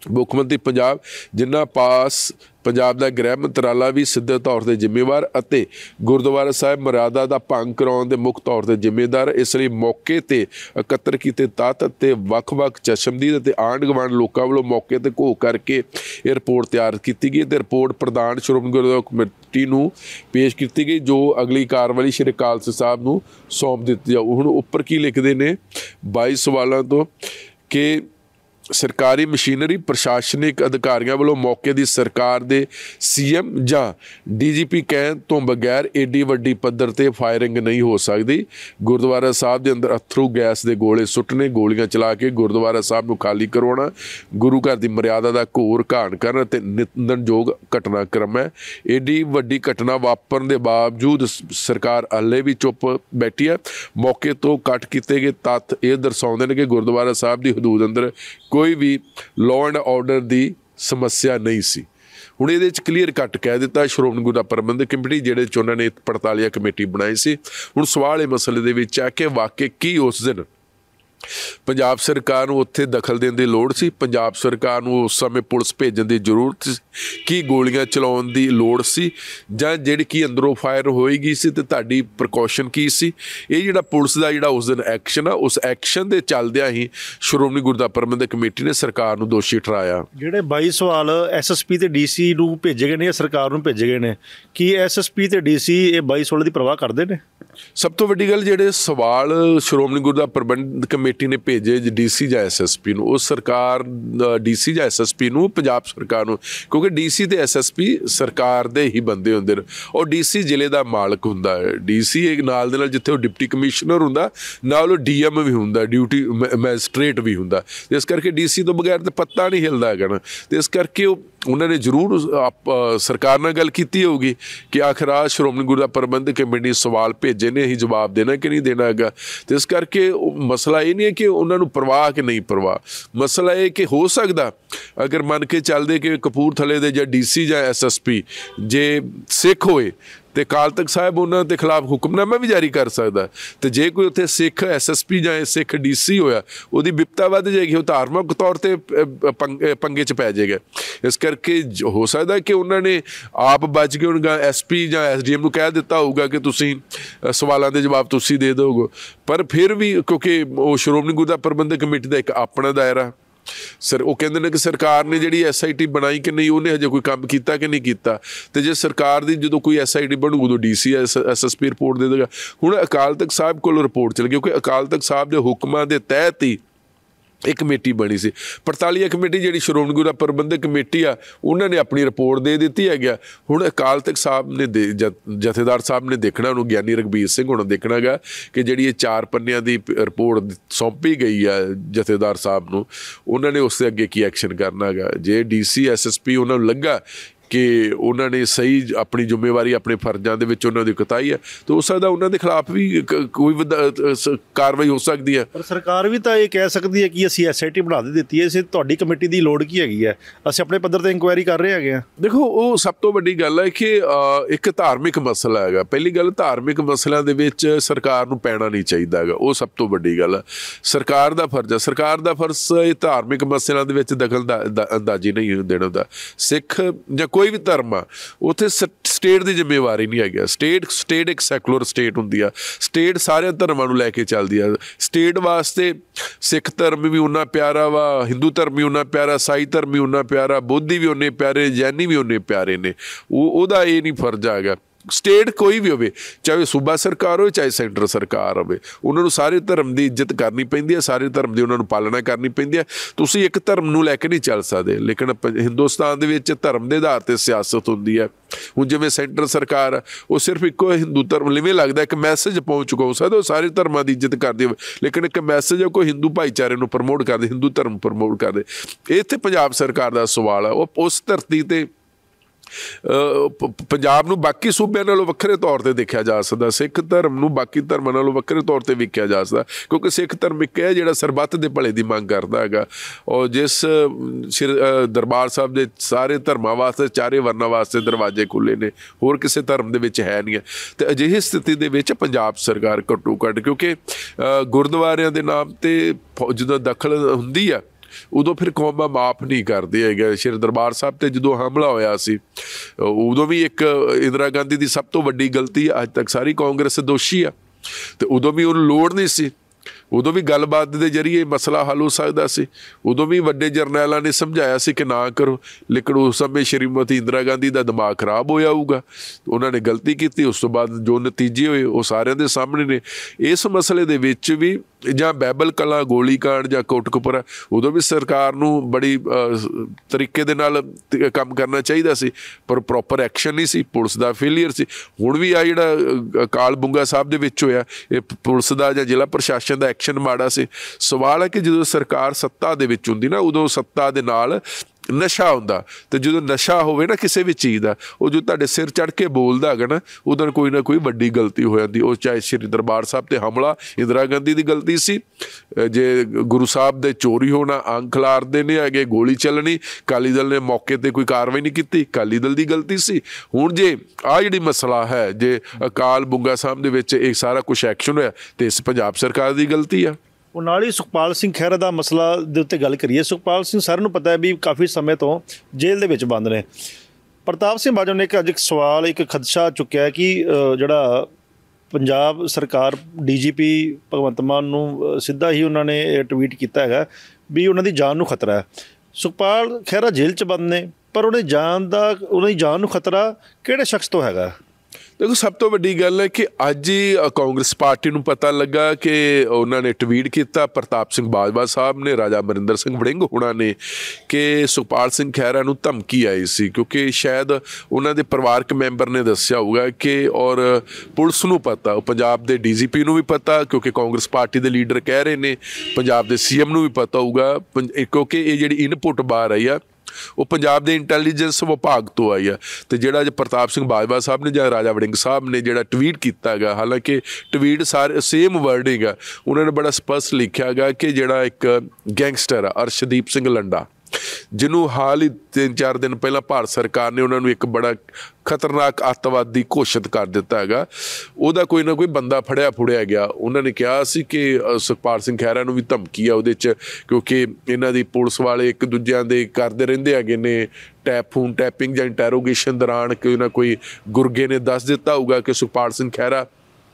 ਮੁੱਖ ਮੰਤਰੀ ਪੰਜਾਬ ਜਿਨ੍ਹਾਂ ਪਾਸ ਪੰਜਾਬ ਦਾ ਗ੍ਰਹਿ ਮੰਤਰਾਲਾ ਵੀ ਸਿੱਧੇ ਤੌਰ 'ਤੇ ਜ਼ਿੰਮੇਵਾਰ ਅਤੇ ਗੁਰਦੁਆਰਾ ਸਾਹਿਬ ਮਰਿਆਦਾ ਦਾ ਭੰਗ ਕਰਾਉਣ ਦੇ ਮੁੱਖ ਤੌਰ 'ਤੇ ਜ਼ਿੰਮੇਦਾਰ। ਇਸ ਲਈ ਮੌਕੇ 'ਤੇ ਇਕੱਤਰ ਕੀਤੇ ਤੱਤ ਅਤੇ ਵੱਖ-ਵੱਖ ਚਸ਼ਮਦੀਦ ਅਤੇ ਆਂਢ ਗੁਆਂਢ ਲੋਕਾਂ ਵੱਲੋਂ ਮੌਕੇ 'ਤੇ ਘੋਖ ਕਰਕੇ ਇਹ ਰਿਪੋਰਟ ਤਿਆਰ ਕੀਤੀ ਗਈ ਅਤੇ ਰਿਪੋਰਟ ਪ੍ਰਧਾਨ ਸ਼੍ਰੋਮਣੀ ਗੁਰਦੁਆਰਾ ਕਮੇਟੀ ਨੂੰ ਪੇਸ਼ ਕੀਤੀ ਗਈ, ਜੋ ਅਗਲੀ ਕਾਰਵਾਈ ਸ਼੍ਰੀ ਅਕਾਲ ਤਖ਼ਤ ਸਾਹਿਬ ਨੂੰ ਸੌਂਪ ਦਿੱਤੀ ਜਾਊ। ਹੁਣ ਉੱਪਰ ਕੀ ਲਿਖਦੇ ਨੇ ਬਾਈ ਸਵਾਲਾਂ ਤੋਂ ਕਿ ਸਰਕਾਰੀ ਮਸ਼ੀਨਰੀ ਪ੍ਰਸ਼ਾਸਨਿਕ ਅਧਿਕਾਰੀਆਂ ਵੱਲੋਂ ਮੌਕੇ ਦੀ ਸਰਕਾਰ ਦੇ ਸੀ ਐਮ ਜਾਂ ਡੀ ਜੀ ਪੀ ਕਹਿਣ ਤੋਂ ਬਗੈਰ ਏਡੀ ਵੱਡੀ ਪੱਧਰ 'ਤੇ ਫਾਇਰਿੰਗ ਨਹੀਂ ਹੋ ਸਕਦੀ। ਗੁਰਦੁਆਰਾ ਸਾਹਿਬ ਦੇ ਅੰਦਰ ਅਥਰੂ ਗੈਸ ਦੇ ਗੋਲੇ ਸੁੱਟਣੇ, ਗੋਲੀਆਂ ਚਲਾ ਕੇ ਗੁਰਦੁਆਰਾ ਸਾਹਿਬ ਨੂੰ ਖਾਲੀ ਕਰਵਾਉਣਾ ਗੁਰੂ ਘਰ ਦੀ ਮਰਿਆਦਾ ਦਾ ਘੋਰ ਘਾਣ ਕਰਨ ਅਤੇ ਨਿੰਦਣਯੋਗ ਘਟਨਾਕ੍ਰਮ ਹੈ। ਏਡੀ ਵੱਡੀ ਘਟਨਾ ਵਾਪਰਨ ਦੇ ਬਾਵਜੂਦ ਸਰਕਾਰ ਹਾਲੇ ਵੀ ਚੁੱਪ ਬੈਠੀ ਹੈ। ਮੌਕੇ ਤੋਂ ਕੱਟ ਕੀਤੇ ਗਏ ਤੱਥ ਇਹ ਦਰਸਾਉਂਦੇ ਨੇ ਕਿ ਗੁਰਦੁਆਰਾ ਸਾਹਿਬ ਦੀ ਹਦੂਦ ਅੰਦਰ ਕੋਈ ਵੀ ਲਾਅ ਐਂਡ ਆਰਡਰ ਦੀ ਸਮੱਸਿਆ ਨਹੀਂ ਸੀ। ਹੁਣ ਇਹਦੇ 'ਚ ਕਲੀਅਰ ਕੱਟ ਕਹਿ ਦਿੱਤਾ ਸ਼੍ਰੋਮਣੀ ਗੁਰਦੁਆਰਾ ਪ੍ਰਬੰਧਕ ਕਮੇਟੀ ਜਿਹੜੇ 'ਚ ਉਹਨਾਂ ਨੇ ਪੜਤਾਲੀਆ ਕਮੇਟੀ ਬਣਾਈ ਸੀ। ਹੁਣ ਸਵਾਲ ਇਹ ਮਸਲੇ ਦੇ ਵਿੱਚ ਆ ਕਿ ਵਾਕਈ ਕੀ ਉਸ ਦਿਨ ਪੰਜਾਬ ਸਰਕਾਰ ਨੂੰ ਉੱਥੇ ਦਖਲ ਦੇਣ ਦੀ ਲੋੜ ਸੀ? ਪੰਜਾਬ ਸਰਕਾਰ ਨੂੰ ਉਸ ਸਮੇਂ ਪੁਲਿਸ ਭੇਜਣ ਦੀ ਜ਼ਰੂਰਤ ਸੀ? ਕੀ ਗੋਲੀਆਂ ਚਲਾਉਣ ਦੀ ਲੋੜ ਸੀ? ਜਾਂ ਜਿਹੜੀ ਕੀ ਅੰਦਰੋਂ ਫਾਇਰ ਹੋਏਗੀ ਸੀ ਤੇ ਤੁਹਾਡੀ ਪ੍ਰੀਕਾਸ਼ਨ ਕੀ ਸੀ? ਇਹ ਜਿਹੜਾ ਪੁਲਿਸ ਦਾ ਜਿਹੜਾ ਉਸ ਦਿਨ ਐਕਸ਼ਨ ਆ, ਉਸ ਐਕਸ਼ਨ ਦੇ ਚੱਲਦਿਆਂ ਹੀ ਸ਼੍ਰੋਮਣੀ ਗੁਰਦੁਆਰਾ ਪ੍ਰਬੰਧਕ ਕਮੇਟੀ ਨੇ ਸਰਕਾਰ ਨੂੰ ਦੋਸ਼ੀ ਠਹਿਰਾਇਆ। ਜਿਹੜੇ ਬਾਈ ਸਵਾਲ ਐਸ ਐਸ ਪੀ ਤੇ ਡੀ ਸੀ ਨੂੰ ਭੇਜੇ ਗਏ ਨੇ ਜਾਂ ਸਰਕਾਰ ਨੂੰ ਭੇਜੇ ਗਏ ਨੇ, ਕੀ ਐਸ ਐਸ ਪੀ ਤੇ ਡੀ ਸੀ ਇਹ ਬਾਈ ਸਵਾਲ ਦੀ ਪਰਵਾਹ ਕਰਦੇ ਨੇ? ਸਭ ਤੋਂ ਵੱਡੀ ਗੱਲ, ਜਿਹੜੇ ਸਵਾਲ ਸ਼੍ਰੋਮਣੀ ਗੁਰਦੁਆਰਾ ਪ੍ਰਬੰਧਕ ਕਮੇਟੀ ਨੇ ਭੇਜੇ ਡੀ ਸੀ ਜਾਂ ਐਸ ਐਸ ਪੀ ਨੂੰ, ਉਹ ਸਰਕਾਰ ਡੀ ਸੀ ਜਾਂ ਐਸ ਐਸ ਪੀ ਨੂੰ, ਪੰਜਾਬ ਸਰਕਾਰ ਨੂੰ, ਕਿਉਂਕਿ ਡੀ ਸੀ ਤੇ ਐਸ ਐਸ ਪੀ ਸਰਕਾਰ ਦੇ ਹੀ ਬੰਦੇ ਹੁੰਦੇ ਨੇ। ਔਰ ਡੀ ਸੀ ਜ਼ਿਲ੍ਹੇ ਦਾ ਮਾਲਕ ਹੁੰਦਾ ਹੈ। ਡੀ ਸੀ ਇੱਕ ਨਾਲ ਦੇ ਨਾਲ ਜਿੱਥੇ ਉਹ ਡਿਪਟੀ ਕਮਿਸ਼ਨਰ ਹੁੰਦਾ, ਨਾਲ ਉਹ ਡੀ ਐਮ ਵੀ ਹੁੰਦਾ, ਡਿਊਟੀ ਮੈਜਿਸਟ੍ਰੇਟ ਵੀ ਹੁੰਦਾ। ਇਸ ਕਰਕੇ ਡੀ ਸੀ ਤੋਂ ਬਗੈਰ ਤਾਂ ਪੱਤਾ ਨਹੀਂ ਹਿਲਦਾ ਹੈਗਾ ਨਾ। ਅਤੇ ਇਸ ਕਰਕੇ ਉਹ ਉਹਨਾਂ ਨੇ ਜ਼ਰੂਰ ਸਰਕਾਰ ਨਾਲ ਗੱਲ ਕੀਤੀ ਹੋਊਗੀ ਕਿ ਆਖਿਰ ਆ ਸ਼੍ਰੋਮਣੀ ਗੁਰਦੁਆਰਾ ਪ੍ਰਬੰਧਕ ਕਮੇਟੀ ਸਵਾਲ ਭੇਜੇ ਨੇ, ਅਸੀਂ ਜਵਾਬ ਦੇਣਾ ਕਿ ਨਹੀਂ ਦੇਣਾ ਹੈਗਾ। ਅਤੇ ਇਸ ਕਰਕੇ ਉਹ ਮਸਲਾ ਇਹ ਨਹੀਂ ਹੈ ਕਿ ਉਹਨਾਂ ਨੂੰ ਪਰਵਾਹ ਕਿ ਨਹੀਂ ਪਰਵਾਹ, ਮਸਲਾ ਇਹ ਕਿ ਹੋ ਸਕਦਾ ਅਗਰ ਮੰਨ ਕੇ ਚੱਲਦੇ ਕਿ ਕਪੂਰਥਲੇ ਦੇ ਜਾਂ ਡੀ ਸੀ ਜਾਂ ਐਸ ਐਸ ਪੀ ਜੇ ਸਿੱਖ ਹੋਏ ਤੇ ਅਕਾਲ ਤਖ਼ਤ ਸਾਹਿਬ ਉਹਨਾਂ ਦੇ ਖਿਲਾਫ ਹੁਕਮਨਾਮਾ ਵੀ ਜਾਰੀ ਕਰ ਸਕਦਾ। ਤੇ ਜੇ ਕੋਈ ਉੱਥੇ ਸਿੱਖ ਐਸ ਐਸ ਪੀ ਜਾਂ ਸਿੱਖ ਡੀ ਸੀ ਹੋਇਆ, ਉਹਦੀ ਬਿਪਤਾ ਵੱਧ ਜਾਏਗੀ, ਉਹ ਧਾਰਮਿਕ ਤੌਰ 'ਤੇ ਪੰਗੇ 'ਚ ਪੈ ਜਾਏਗਾ। ਇਸ ਕਰਕੇ ਹੋ ਸਕਦਾ ਕਿ ਉਹਨਾਂ ਨੇ ਆਪ ਬਚ ਕੇ ਉਹਨਾਂ ਐਸ ਪੀ ਜਾਂ ਐਸ ਡੀ ਐਮ ਨੂੰ ਕਹਿ ਦਿੱਤਾ ਹੋਊਗਾ ਕਿ ਤੁਸੀਂ ਸਵਾਲਾਂ ਦੇ ਜਵਾਬ ਤੁਸੀਂ ਦੇ ਦਿਓਗੇ। ਪਰ ਫਿਰ ਵੀ ਕਿਉਂਕਿ ਉਹ ਸ਼੍ਰੋਮਣੀ ਗੁਰਦੁਆਰਾ ਪ੍ਰਬੰਧਕ ਕਮੇਟੀ ਦਾ ਇੱਕ ਆਪਣਾ ਦਾਇਰਾ, ਸਰ ਉਹ ਕਹਿੰਦੇ ਨੇ ਕਿ ਸਰਕਾਰ ਨੇ ਜਿਹੜੀ ਐਸ ਆਈ ਟੀ ਬਣਾਈ ਕਿ ਨਹੀਂ, ਉਹਨੇ ਹਜੇ ਕੋਈ ਕੰਮ ਕੀਤਾ ਕਿ ਨਹੀਂ ਕੀਤਾ। ਤੇ ਜੇ ਸਰਕਾਰ ਦੀ ਜਦੋਂ ਕੋਈ ਐਸ ਆਈ ਟੀ ਬਣੂ ਉਦੋਂ D C S S P report ਦੇ ਦੇਗਾ। ਹੁਣ ਅਕਾਲ ਤਖ਼ਤ ਸਾਹਿਬ ਕੋਲ ਰਿਪੋਰਟ ਚਲ ਗਈ, ਕਿਉਂਕਿ ਅਕਾਲ ਤਖ਼ਤ ਸਾਹਿਬ ਦੇ ਹੁਕਮਾਂ ਦੇ ਤਹਿਤ ਹੀ ਇਹ ਕਮੇਟੀ ਬਣੀ ਸੀ। ਪੜਤਾਲੀਆ ਕਮੇਟੀ ਜਿਹੜੀ ਸ਼੍ਰੋਮਣੀ ਗੁਰਦੁਆਰਾ ਪ੍ਰਬੰਧਕ ਕਮੇਟੀ ਆ, ਉਹਨਾਂ ਨੇ ਆਪਣੀ ਰਿਪੋਰਟ ਦੇ ਦਿੱਤੀ ਹੈਗੀ। ਹੁਣ ਅਕਾਲ ਤਖ਼ਤ ਸਾਹਿਬ ਨੇ ਦੇ ਜਥੇਦਾਰ ਸਾਹਿਬ ਨੇ ਦੇਖਣਾ, ਉਹਨੂੰ ਗਿਆਨੀ ਰਘਬੀਰ ਸਿੰਘ ਹੁਣ ਦੇਖਣਾ ਗਾ ਕਿ ਜਿਹੜੀ ਇਹ ਚਾਰ ਪੰਨਿਆਂ ਦੀ ਰਿਪੋਰਟ ਸੌਂਪੀ ਗਈ ਆ ਜਥੇਦਾਰ ਸਾਹਿਬ ਨੂੰ, ਉਹਨਾਂ ਨੇ ਉਸ ਦੇ ਅੱਗੇ ਕੀ ਐਕਸ਼ਨ ਕਰਨਾ ਹੈਗਾ। ਜੇ D C S S P ਉਹਨਾਂ ਨੂੰ ਲੱਗਾ ਕਿ ਉਹਨਾਂ ਨੇ ਸਹੀ ਆਪਣੀ ਜ਼ਿੰਮੇਵਾਰੀ ਆਪਣੇ ਫਰਜ਼ਾਂ ਦੇ ਵਿੱਚ ਉਹਨਾਂ ਦੀ ਕੁਤਾਹੀ ਹੈ, ਤਾਂ ਹੋ ਸਕਦਾ ਉਹਨਾਂ ਦੇ ਖਿਲਾਫ ਵੀ ਕੋਈ ਕਾਰਵਾਈ ਹੋ ਸਕਦੀ ਹੈ। ਪਰ ਸਰਕਾਰ ਵੀ ਤਾਂ ਇਹ ਕਹਿ ਸਕਦੀ ਹੈ ਕਿ ਅਸੀਂ ਐਸ ਆਈ ਟੀ ਬਣਾ ਦੇ ਦਿੱਤੀ ਹੈ, ਇਸ ਤੁਹਾਡੀ ਕਮੇਟੀ ਦੀ ਲੋੜ ਕੀ ਹੈਗੀ ਹੈ, ਅਸੀਂ ਆਪਣੇ ਪੱਧਰ 'ਤੇ ਇਨਕੁਆਇਰੀ ਕਰ ਰਹੇ ਹੈਗੇ ਹਾਂ। ਦੇਖੋ, ਉਹ ਸਭ ਤੋਂ ਵੱਡੀ ਗੱਲ ਹੈ ਕਿ ਇੱਕ ਧਾਰਮਿਕ ਮਸਲਾ ਹੈਗਾ। ਪਹਿਲੀ ਗੱਲ, ਧਾਰਮਿਕ ਮਸਲਿਆਂ ਦੇ ਵਿੱਚ ਸਰਕਾਰ ਨੂੰ ਪੈਣਾ ਨਹੀਂ ਚਾਹੀਦਾ ਹੈਗਾ, ਉਹ ਸਭ ਤੋਂ ਵੱਡੀ ਗੱਲ ਹੈ। ਸਰਕਾਰ ਦਾ ਫਰਜ਼ ਹੈ, ਸਰਕਾਰ ਦਾ ਫਰਜ਼ ਇਹ ਧਾਰਮਿਕ ਮਸਲਿਆਂ ਦੇ ਵਿੱਚ ਦਖਲ ਅੰਦਾਜ਼ੀ ਨਹੀਂ ਦੇਣਾ ਹੁੰਦਾ। ਸਿੱਖ ਜਾਂ ਕੋਈ ਵੀ ਧਰਮ ਆ, ਉੱਥੇ ਸਟੇਟ ਦੀ ਜ਼ਿੰਮੇਵਾਰੀ ਨਹੀਂ ਹੈਗੀ। ਸਟੇਟ ਸਟੇਟ ਇੱਕ ਸੈਕੂਲਰ ਸਟੇਟ ਹੁੰਦੀ ਆ। ਸਟੇਟ ਸਾਰਿਆਂ ਧਰਮਾਂ ਨੂੰ ਲੈ ਕੇ ਚੱਲਦੀ ਆ। ਸਟੇਟ ਵਾਸਤੇ ਸਿੱਖ ਧਰਮ ਵੀ ਉਨਾ ਪਿਆਰਾ ਵਾ, ਹਿੰਦੂ ਧਰਮ ਵੀ ਉਨਾ ਪਿਆਰਾ, ਸਾਈ ਧਰਮ ਵੀ ਉਨਾ ਪਿਆਰਾ, ਬੋਧੀ ਵੀ ਉਨੇ ਪਿਆਰੇ, ਜੈਨੀ ਵੀ ਉਨੇ ਪਿਆਰੇ ਨੇ। ਉਹ ਉਹਦਾ ਇਹ ਨਹੀਂ ਫਰਜ਼ ਹੈਗਾ। ਸਟੇਟ ਕੋਈ ਵੀ ਹੋਵੇ, ਚਾਹੇ ਸੂਬਾ ਸਰਕਾਰ ਹੋਵੇ ਚਾਹੇ ਸੈਂਟਰ ਸਰਕਾਰ ਹੋਵੇ, ਉਹਨਾਂ ਨੂੰ ਸਾਰੇ ਧਰਮ ਦੀ ਇੱਜ਼ਤ ਕਰਨੀ ਪੈਂਦੀ ਹੈ, ਸਾਰੇ ਧਰਮ ਦੀ ਉਹਨਾਂ ਨੂੰ ਪਾਲਣਾ ਕਰਨੀ ਪੈਂਦੀ ਹੈ। ਤੁਸੀਂ ਇੱਕ ਧਰਮ ਨੂੰ ਲੈ ਕੇ ਨਹੀਂ ਚੱਲ ਸਕਦੇ। ਲੇਕਿਨ ਹਿੰਦੁਸਤਾਨ ਦੇ ਵਿੱਚ ਧਰਮ ਦੇ ਆਧਾਰ 'ਤੇ ਸਿਆਸਤ ਹੁੰਦੀ ਹੈ। ਹੁਣ ਜਿਵੇਂ ਸੈਂਟਰ ਸਰਕਾਰ ਉਹ ਸਿਰਫ ਇੱਕੋ ਹਿੰਦੂ ਧਰਮ ਲਿਵੇਂ ਲੱਗਦਾ ਇੱਕ ਮੈਸੇਜ ਪਹੁੰਚ ਚੁੱਕਾ, ਹੋ ਸਕਦਾ ਉਹ ਸਾਰੇ ਧਰਮਾਂ ਦੀ ਇੱਜ਼ਤ ਕਰਦੀ ਹੋਵੇ, ਲੇਕਿਨ ਇੱਕ ਮੈਸੇਜ ਹੈ ਕੋਈ ਹਿੰਦੂ ਭਾਈਚਾਰੇ ਨੂੰ ਪ੍ਰਮੋਟ ਕਰਦੇ, ਹਿੰਦੂ ਧਰਮ ਪ੍ਰਮੋਟ ਕਰਦੇ। ਇੱਥੇ ਪੰਜਾਬ ਸਰਕਾਰ ਦਾ ਸਵਾਲ ਹੈ, ਉਹ ਉਸ ਧਰਤੀ 'ਤੇ ਪੰਜਾਬ ਨੂੰ ਬਾਕੀ ਸੂਬਿਆਂ ਨਾਲੋਂ ਵੱਖਰੇ ਤੌਰ 'ਤੇ ਦੇਖਿਆ ਜਾ ਸਕਦਾ, ਸਿੱਖ ਧਰਮ ਨੂੰ ਬਾਕੀ ਧਰਮਾਂ ਨਾਲੋਂ ਵੱਖਰੇ ਤੌਰ 'ਤੇ ਵੇਖਿਆ ਜਾ ਸਕਦਾ, ਕਿਉਂਕਿ ਸਿੱਖ ਧਰਮ ਇੱਕ ਹੈ ਜਿਹੜਾ ਸਰਬੱਤ ਦੇ ਭਲੇ ਦੀ ਮੰਗ ਕਰਦਾ ਹੈਗਾ। ਔਰ ਜਿਸ ਸ਼੍ਰੀ ਦਰਬਾਰ ਸਾਹਿਬ ਦੇ ਸਾਰੇ ਧਰਮਾਂ ਵਾਸਤੇ, ਚਾਰੇ ਵਰਨਾਂ ਵਾਸਤੇ ਦਰਵਾਜ਼ੇ ਖੁੱਲ੍ਹੇ ਨੇ, ਹੋਰ ਕਿਸੇ ਧਰਮ ਦੇ ਵਿੱਚ ਹੈ ਨਹੀਂ ਹੈ। ਅਤੇ ਅਜਿਹੀ ਸਥਿਤੀ ਦੇ ਵਿੱਚ ਪੰਜਾਬ ਸਰਕਾਰ ਘੱਟੋ ਘੱਟ, ਕਿਉਂਕਿ ਗੁਰਦੁਆਰਿਆਂ ਦੇ ਨਾਮ 'ਤੇ ਜਦੋਂ ਦਖਲ ਹੁੰਦੀ ਆ ਉਦੋਂ ਫਿਰ ਕੌਮਾਂ ਮਾਫ ਨਹੀਂ ਕਰਦੇ ਹੈਗੇ। ਸ਼੍ਰੀ ਦਰਬਾਰ ਸਾਹਿਬ ਤੇ ਜਦੋਂ ਹਮਲਾ ਹੋਇਆ ਸੀ ਉਦੋਂ ਵੀ ਇੱਕ ਇੰਦਰਾ ਗਾਂਧੀ ਦੀ ਸਭ ਤੋਂ ਵੱਡੀ ਗਲਤੀ ਅੱਜ ਤੱਕ ਸਾਰੀ ਕਾਂਗਰਸ ਦੋਸ਼ੀ ਆ, ਤੇ ਉਦੋਂ ਵੀ ਉਹਨੂੰ ਲੋੜ ਨਹੀਂ ਸੀ, ਉਦੋਂ ਵੀ ਗੱਲਬਾਤ ਦੇ ਜ਼ਰੀਏ ਮਸਲਾ ਹੱਲ ਹੋ ਸਕਦਾ ਸੀ। ਉਦੋਂ ਵੀ ਵੱਡੇ ਜਰਨੈਲਾਂ ਨੇ ਸਮਝਾਇਆ ਸੀ ਕਿ ਨਾ ਕਰੋ, ਲੇਕਿਨ ਉਸ ਸਮੇਂ ਸ਼੍ਰੀਮਤੀ ਇੰਦਰਾ ਗਾਂਧੀ ਦਾ ਦਿਮਾਗ ਖਰਾਬ ਹੋਇਆ ਹੋਊਗਾ, ਉਹਨਾਂ ਨੇ ਗਲਤੀ ਕੀਤੀ। ਉਸ ਤੋਂ ਬਾਅਦ ਜੋ ਨਤੀਜੇ ਹੋਏ ਉਹ ਸਾਰਿਆਂ ਦੇ ਸਾਹਮਣੇ ਨੇ। ਇਸ ਮਸਲੇ ਦੇ ਵਿੱਚ ਵੀ ਜਾਂ ਬਹਿਬਲ ਕਲਾਂ ਗੋਲੀकांड ਜਾਂ ਕੋਟਕਪੂਰਾ, ਉਦੋਂ ਵੀ ਸਰਕਾਰ ਨੂੰ ਬੜੀ ਤਰੀਕੇ ਦੇ ਨਾਲ ਕੰਮ ਕਰਨਾ ਚਾਹੀਦਾ ਸੀ, ਪਰ ਪ੍ਰੋਪਰ ਐਕਸ਼ਨ ਨਹੀਂ ਸੀ, ਪੁਲਿਸ ਦਾ ਫੇਲੀਅਰ ਸੀ। ਹੁਣ ਵੀ ਆ ਜਿਹੜਾ ਅਕਾਲ ਬੁੰਗਾ ਸਾਹਿਬ ਦੇ ਵਿੱਚ ਹੋਇਆ, ਇਹ ਪੁਲਿਸ ਦਾ ਜਾਂ ਜ਼ਿਲ੍ਹਾ ਪ੍ਰਸ਼ਾਸਨ ਦਾ ਐਕਸ਼ਨ ਮਾੜਾ ਸੀ। ਸਵਾਲ ਹੈ ਕਿ ਜਦੋਂ ਸਰਕਾਰ ਸੱਤਾ ਦੇ ਵਿੱਚ ਹੁੰਦੀ ਨਾ, ਉਦੋਂ ਸੱਤਾ ਦੇ ਨਾਲ ਨਸ਼ਾ ਹੁੰਦਾ, ਤੇ ਜਦੋਂ ਨਸ਼ਾ ਹੋਵੇ ਨਾ ਕਿਸੇ ਵੀ ਚੀਜ਼ ਦਾ, ਉਹ ਜੋ ਤੁਹਾਡੇ ਸਿਰ ਚੜ੍ਹ ਕੇ ਬੋਲਦਾ ਹੈਗਾ ਨਾ, ਉਦੋਂ ਕੋਈ ਨਾ ਕੋਈ ਵੱਡੀ ਗਲਤੀ ਹੋ ਜਾਂਦੀ। ਉਹ ਚਾਹੇ ਸ਼੍ਰੀ ਦਰਬਾਰ ਸਾਹਿਬ ਤੇ ਹਮਲਾ ਇੰਦਰਾ ਗਾਂਧੀ ਦੀ ਗਲਤੀ ਸੀ, ਜੇ ਗੁਰੂ ਸਾਹਿਬ ਦੇ ਚੋਰੀ ਹੋਣਾ, ਅੰਗ ਖਿਲਾਰਦੇ ਨੇ ਹੈਗੇ, ਗੋਲੀ ਚੱਲਣੀ, ਅਕਾਲੀ ਦਲ ਨੇ ਮੌਕੇ ਤੇ ਕੋਈ ਕਾਰਵਾਈ ਨਹੀਂ ਕੀਤੀ, ਅਕਾਲੀ ਦਲ ਦੀ ਗਲਤੀ ਸੀ। ਹੁਣ ਜੇ ਆਹ ਜਿਹੜੀ ਮਸਲਾ ਹੈ, ਜੇ ਅਕਾਲ ਬੁੰਗਾ ਸਾਹਿਬ ਦੇ ਵਿੱਚ ਇਹ ਸਾਰਾ ਕੁਛ ਐਕਸ਼ਨ ਹੋਇਆ ਤੇ ਇਸ ਪੰਜਾਬ ਸਰਕਾਰ ਦੀ ਗਲਤੀ ਆ। ਉਹ ਨਾਲ ਹੀ ਸੁਖਪਾਲ ਸਿੰਘ ਖਹਿਰਾ ਦਾ ਮਸਲਾ ਦੇ ਉੱਤੇ ਗੱਲ ਕਰੀਏ। ਸੁਖਪਾਲ ਸਿੰਘ ਸਾਰਿਆਂ ਨੂੰ ਪਤਾ ਹੈ ਵੀ ਕਾਫੀ ਸਮੇਂ ਤੋਂ ਜੇਲ੍ਹ ਦੇ ਵਿੱਚ ਬੰਦ ਨੇ। ਪ੍ਰਤਾਪ ਸਿੰਘ ਬਾਜਵਾ ਨੇ ਇੱਕ ਅੱਜ ਇੱਕ ਸਵਾਲ, ਇੱਕ ਖਦਸ਼ਾ ਚੁੱਕਿਆ ਕਿ ਜਿਹੜਾ ਪੰਜਾਬ ਸਰਕਾਰ ਡੀ ਜੀ ਪੀ ਭਗਵੰਤ ਮਾਨ ਨੂੰ ਸਿੱਧਾ ਹੀ ਉਹਨਾਂ ਨੇ ਟਵੀਟ ਕੀਤਾ ਹੈਗਾ ਵੀ ਉਹਨਾਂ ਦੀ ਜਾਨ ਨੂੰ ਖਤਰਾ ਹੈ। ਸੁਖਪਾਲ ਖਹਿਰਾ ਜੇਲ੍ਹ 'ਚ ਬੰਦ ਨੇ, ਪਰ ਉਹਨੇ ਜਾਨ ਦਾ ਉਹਨਾਂ ਦੀ ਜਾਨ ਨੂੰ ਖਤਰਾ ਕਿਹੜੇ ਸ਼ਖਸ ਤੋਂ ਹੈਗਾ? ਦੇਖੋ, ਸਭ ਤੋਂ ਵੱਡੀ ਗੱਲ ਹੈ ਕਿ ਅੱਜ ਹੀ ਕਾਂਗਰਸ ਪਾਰਟੀ ਨੂੰ ਪਤਾ ਲੱਗਾ ਕਿ ਉਹਨਾਂ ਨੇ ਟਵੀਟ ਕੀਤਾ, ਪ੍ਰਤਾਪ ਸਿੰਘ ਬਾਜਵਾ ਸਾਹਿਬ ਨੇ, ਰਾਜਾ ਅਮਰਿੰਦਰ ਸਿੰਘ ਵੜਿੰਗ ਹੋਣਾ ਨੇ, ਕਿ ਸੁਖਪਾਲ ਸਿੰਘ ਖਹਿਰਾ ਨੂੰ ਧਮਕੀ ਆਈ ਸੀ, ਕਿਉਂਕਿ ਸ਼ਾਇਦ ਉਹਨਾਂ ਦੇ ਪਰਿਵਾਰਕ ਮੈਂਬਰ ਨੇ ਦੱਸਿਆ ਹੋਊਗਾ ਕਿ, ਔਰ ਪੁਲਿਸ ਨੂੰ ਪਤਾ, ਉਹ ਪੰਜਾਬ ਦੇ ਡੀ ਜੀ ਪੀ ਨੂੰ ਵੀ ਪਤਾ, ਕਿਉਂਕਿ ਕਾਂਗਰਸ ਪਾਰਟੀ ਦੇ ਲੀਡਰ ਕਹਿ ਰਹੇ ਨੇ, ਪੰਜਾਬ ਦੇ ਸੀ ਐਮ ਨੂੰ ਵੀ ਪਤਾ ਹੋਊਗਾ, ਕਿਉਂਕਿ ਇਹ ਜਿਹੜੀ ਇਨਪੁਟ ਬਾਹਰ ਆਈ ਆ ਉਹ ਪੰਜਾਬ ਦੇ ਇੰਟੈਲੀਜੈਂਸ ਵਿਭਾਗ ਤੋਂ ਆਈ ਆ। ਤੇ ਜਿਹੜਾ ਅੱਜ ਪ੍ਰਤਾਪ ਸਿੰਘ ਬਾਜਵਾ ਸਾਹਿਬ ਨੇ ਜਾਂ ਰਾਜਾ ਵੜਿੰਗ ਸਾਹਿਬ ਨੇ ਜਿਹੜਾ ਟਵੀਟ ਕੀਤਾ ਹੈਗਾ, ਹਾਲਾਂਕਿ ਟਵੀਟ ਸਾਰੇ ਸੇਮ ਵਰਡਿੰਗ ਆ, ਉਹਨਾਂ ਨੇ ਬੜਾ ਸਪਸ਼ਟ ਲਿਖਿਆ ਹੈਗਾ ਕਿ ਜਿਹੜਾ ਇੱਕ ਗੈਂਗਸਟਰ ਆ ਅਰਸ਼ਦੀਪ ਸਿੰਘ ਲੰਡਾ, ਜਿਹਨੂੰ ਹਾਲ ਹੀ ਤਿੰਨ ਚਾਰ ਦਿਨ ਪਹਿਲਾਂ ਭਾਰਤ ਸਰਕਾਰ ਨੇ ਉਹਨਾਂ ਨੂੰ ਇੱਕ ਬੜਾ ਖਤਰਨਾਕ ਅੱਤਵਾਦੀ ਘੋਸ਼ਿਤ ਕਰ ਦਿੱਤਾ ਹੈਗਾ, ਉਹਦਾ ਕੋਈ ਨਾ ਕੋਈ ਬੰਦਾ ਫੜਿਆ ਫੁੜਿਆ ਗਿਆ। ਉਹਨਾਂ ਨੇ ਕਿਹਾ ਸੀ ਕਿ ਸੁਖਪਾਲ ਸਿੰਘ ਖਹਿਰਾ ਨੂੰ ਵੀ ਧਮਕੀ ਆ ਉਹਦੇ 'ਚ, ਕਿਉਂਕਿ ਇਹਨਾਂ ਦੀ ਪੁਲਿਸ ਵਾਲੇ ਇੱਕ ਦੂਜਿਆਂ ਦੇ ਕਰਦੇ ਰਹਿੰਦੇ ਹੈਗੇ ਨੇ ਟੈਪ ਫੋਨ ਟੈਪਿੰਗ ਜਾਂ ਇੰਟੈਰੋਗੇਸ਼ਨ ਦੌਰਾਨ ਕੋਈ ਨਾ ਕੋਈ ਗੁਰਗੇ ਨੇ ਦੱਸ ਦਿੱਤਾ ਹੋਊਗਾ ਕਿ ਸੁਖਪਾਲ ਸਿੰਘ ਖਹਿਰਾ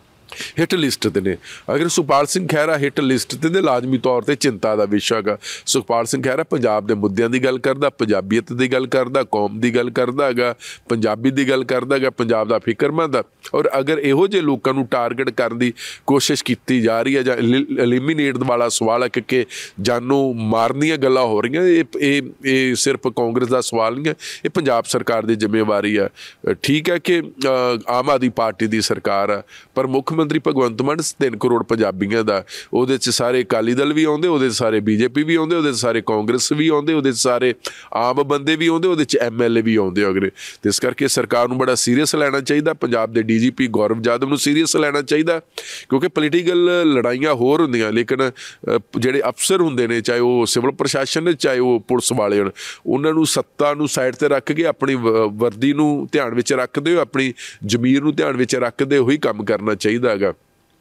ਹਿੱਟ ਲਿਸਟ 'ਤੇ ਨੇ। ਅਗਰ ਸੁਖਪਾਲ ਸਿੰਘ ਖਹਿਰਾ ਹਿੱਟ ਲਿਸਟ 'ਤੇ ਨੇ, ਲਾਜ਼ਮੀ ਤੌਰ 'ਤੇ ਚਿੰਤਾ ਦਾ ਵਿਸ਼ਾ ਹੈਗਾ। ਸੁਖਪਾਲ ਸਿੰਘ ਖਹਿਰਾ ਪੰਜਾਬ ਦੇ ਮੁੱਦਿਆਂ ਦੀ ਗੱਲ ਕਰਦਾ, ਪੰਜਾਬੀਅਤ ਦੀ ਗੱਲ ਕਰਦਾ, ਕੌਮ ਦੀ ਗੱਲ ਕਰਦਾ ਹੈਗਾ, ਪੰਜਾਬੀ ਦੀ ਗੱਲ ਕਰਦਾ ਹੈਗਾ, ਪੰਜਾਬ ਦਾ ਫਿਕਰਮੰਦ ਆ। ਔਰ ਅਗਰ ਇਹੋ ਜਿਹੇ ਲੋਕਾਂ ਨੂੰ ਟਾਰਗੇਟ ਕਰਨ ਦੀ ਕੋਸ਼ਿਸ਼ ਕੀਤੀ ਜਾ ਰਹੀ ਹੈ ਜਾਂ ਐਲੀਮੀਨੇਟ ਵਾਲਾ ਸਵਾਲ ਹੈ ਕਿ ਜਾਨੋਂ ਮਾਰਨ ਦੀਆਂ ਗੱਲਾਂ ਹੋ ਰਹੀਆਂ, ਇਹ ਇਹ ਇਹ ਸਿਰਫ ਕਾਂਗਰਸ ਦਾ ਸਵਾਲ ਨਹੀਂ ਹੈ, ਇਹ ਪੰਜਾਬ ਸਰਕਾਰ ਦੀ ਜ਼ਿੰਮੇਵਾਰੀ ਆ। ਠੀਕ ਹੈ ਕਿ ਆਮ ਆਦਮੀ ਪਾਰਟੀ ਦੀ ਸਰਕਾਰ ਆ, ਪਰ ਮੁੱਖ ਮੰਤਰੀ ਭਗਵੰਤ ਮਾਨ ਤਿੰਨ ਕਰੋੜ ਪੰਜਾਬੀਆਂ ਦਾ, ਉਹਦੇ 'ਚ ਸਾਰੇ ਅਕਾਲੀ ਦਲ ਵੀ ਆਉਂਦੇ, ਉਹਦੇ 'ਚ ਸਾਰੇ ਬੀਜੇਪੀ ਵੀ ਆਉਂਦੇ, ਉਹਦੇ 'ਚ ਸਾਰੇ ਕਾਂਗਰਸ ਵੀ ਆਉਂਦੇ, ਉਹਦੇ 'ਚ ਸਾਰੇ ਆਮ ਬੰਦੇ ਵੀ ਆਉਂਦੇ, ਉਹਦੇ 'ਚ ਐਮ ਐਲ ਏ ਵੀ ਆਉਂਦੇ ਅਗਰੇ। ਤੇ ਇਸ ਕਰਕੇ ਸਰਕਾਰ ਨੂੰ ਬੜਾ ਸੀਰੀਅਸ ਲੈਣਾ ਚਾਹੀਦਾ, ਪੰਜਾਬ ਦੇ ਡੀ ਜੀ ਪੀ ਗੌਰਵ ਜਾਦਵ ਨੂੰ ਸੀਰੀਅਸ ਲੈਣਾ ਚਾਹੀਦਾ, ਕਿਉਂਕਿ ਪੋਲੀਟੀਕਲ ਲੜਾਈਆਂ ਹੋਰ ਹੁੰਦੀਆਂ, ਲੇਕਿਨ ਜਿਹੜੇ ਅਫਸਰ ਹੁੰਦੇ ਨੇ, ਚਾਹੇ ਉਹ ਸਿਵਲ ਪ੍ਰਸ਼ਾਸਨ ਨੇ, ਚਾਹੇ ਉਹ ਪੁਲਿਸ ਵਾਲੇ ਹੋਣ, ਉਹਨਾਂ ਨੂੰ ਸੱਤਾ ਨੂੰ ਸਾਈਡ 'ਤੇ ਰੱਖ ਕੇ ਆਪਣੀ ਵਰਦੀ ਨੂੰ ਧਿਆਨ ਵਿੱਚ ਰੱਖਦੇ ਹੋਏ, ਆਪਣੀ ਜ਼ਮੀਰ ਨੂੰ ਧਿਆਨ ਵਿੱਚ ਰੱਖਦੇ ਹੋਏ ਕੰਮ ਕਰਨਾ ਚਾਹੀਦਾ ਹੈਗਾ।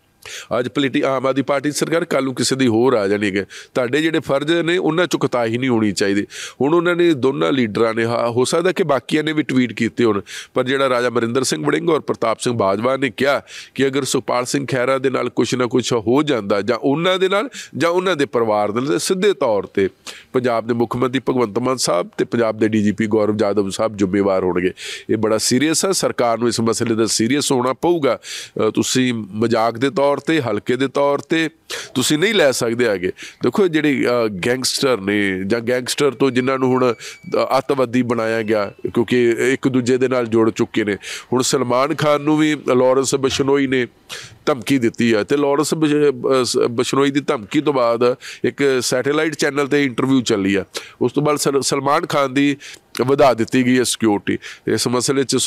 ਅੱਜ ਪੋਲੀਟੀ ਆਮ ਆਦਮੀ ਪਾਰਟੀ ਸਰਕਾਰ, ਕੱਲ੍ਹ ਨੂੰ ਕਿਸੇ ਦੀ ਹੋਰ ਆ ਜਾਣੀ ਹੈ। ਤੁਹਾਡੇ ਜਿਹੜੇ ਫਰਜ਼ ਨੇ ਉਹਨਾਂ 'ਚੋਂ ਕੁਤਾਹੀ ਨਹੀਂ ਹੋਣੀ ਚਾਹੀਦੀ। ਹੁਣ ਉਹਨਾਂ ਨੇ ਦੋਨਾਂ ਲੀਡਰਾਂ ਨੇ, ਹਾਂ ਹੋ ਸਕਦਾ ਕਿ ਬਾਕੀਆਂ ਨੇ ਵੀ ਟਵੀਟ ਕੀਤੇ ਹੋਣ, ਪਰ ਜਿਹੜਾ ਰਾਜਾ ਅਮਰਿੰਦਰ ਸਿੰਘ ਵੜਿੰਗ ਔਰ ਪ੍ਰਤਾਪ ਸਿੰਘ ਬਾਜਵਾ ਨੇ ਕਿਹਾ ਕਿ ਅਗਰ ਸੁਖਪਾਲ ਸਿੰਘ ਖਹਿਰਾ ਦੇ ਨਾਲ ਕੁਛ ਨਾ ਕੁਛ ਹੋ ਜਾਂਦਾ, ਜਾਂ ਉਹਨਾਂ ਦੇ ਨਾਲ ਜਾਂ ਉਹਨਾਂ ਦੇ ਪਰਿਵਾਰ ਦੇ ਨਾਲ, ਸਿੱਧੇ ਤੌਰ 'ਤੇ ਪੰਜਾਬ ਦੇ ਮੁੱਖ ਮੰਤਰੀ ਭਗਵੰਤ ਮਾਨ ਸਾਹਿਬ ਤੇ ਪੰਜਾਬ ਦੇ ਡੀ ਜੀ ਪੀ ਗੌਰਵ ਜਾਦਵ ਸਾਹਿਬ ਜ਼ਿੰਮੇਵਾਰ ਹੋਣਗੇ। ਇਹ ਬੜਾ ਸੀਰੀਅਸ ਹੈ, ਸਰਕਾਰ ਨੂੰ ਇਸ ਮਸਲੇ ਦਾ ਸੀਰੀਅਸ ਹੋਣਾ ਪਊਗਾ। ਤੁਸੀਂ ਮਜ਼ਾਕ ਦੇ ਤੌਰ ਤੇ, ਹਲਕੇ ਦੇ ਤੌਰ ਤੇ ਤੁਸੀਂ ਨਹੀਂ ਲੈ ਸਕਦੇ ਹੈਗੇ। ਦੇਖੋ, ਜਿਹੜੇ ਗੈਂਗਸਟਰ ਨੇ ਜਾਂ ਗੈਂਗਸਟਰ ਤੋਂ ਜਿਨ੍ਹਾਂ ਨੂੰ ਹੁਣ ਅੱਤਵਾਦੀ ਬਣਾਇਆ ਗਿਆ, ਕਿਉਂਕਿ ਇੱਕ ਦੂਜੇ ਦੇ ਨਾਲ ਜੁੜ ਚੁੱਕੇ ਨੇ। ਹੁਣ ਸਲਮਾਨ ਖਾਨ ਨੂੰ ਵੀ ਲਾਰੈਂਸ ਬਿਸ਼ਨੋਈ ਨੇ ਧਮਕੀ ਦਿੱਤੀ ਹੈ, ਤੇ ਲਾਰੈਂਸ ਬਿਸ਼ਨੋਈ ਦੀ ਧਮਕੀ ਤੋਂ ਬਾਅਦ ਇੱਕ ਸੈਟੇਲਾਈਟ ਚੈਨਲ 'ਤੇ ਇੰਟਰਵਿਊ ਚੱਲੀ ਆ, ਉਸ ਤੋਂ ਬਾਅਦ ਸਲਮਾਨ ਖਾਨ ਦੀ ਵਧਾ ਦਿੱਤੀ ਗਈ ਹੈ ਸਿਕਿਉਰਿਟੀ। ਇਸ ਮਸਲੇ 'ਚ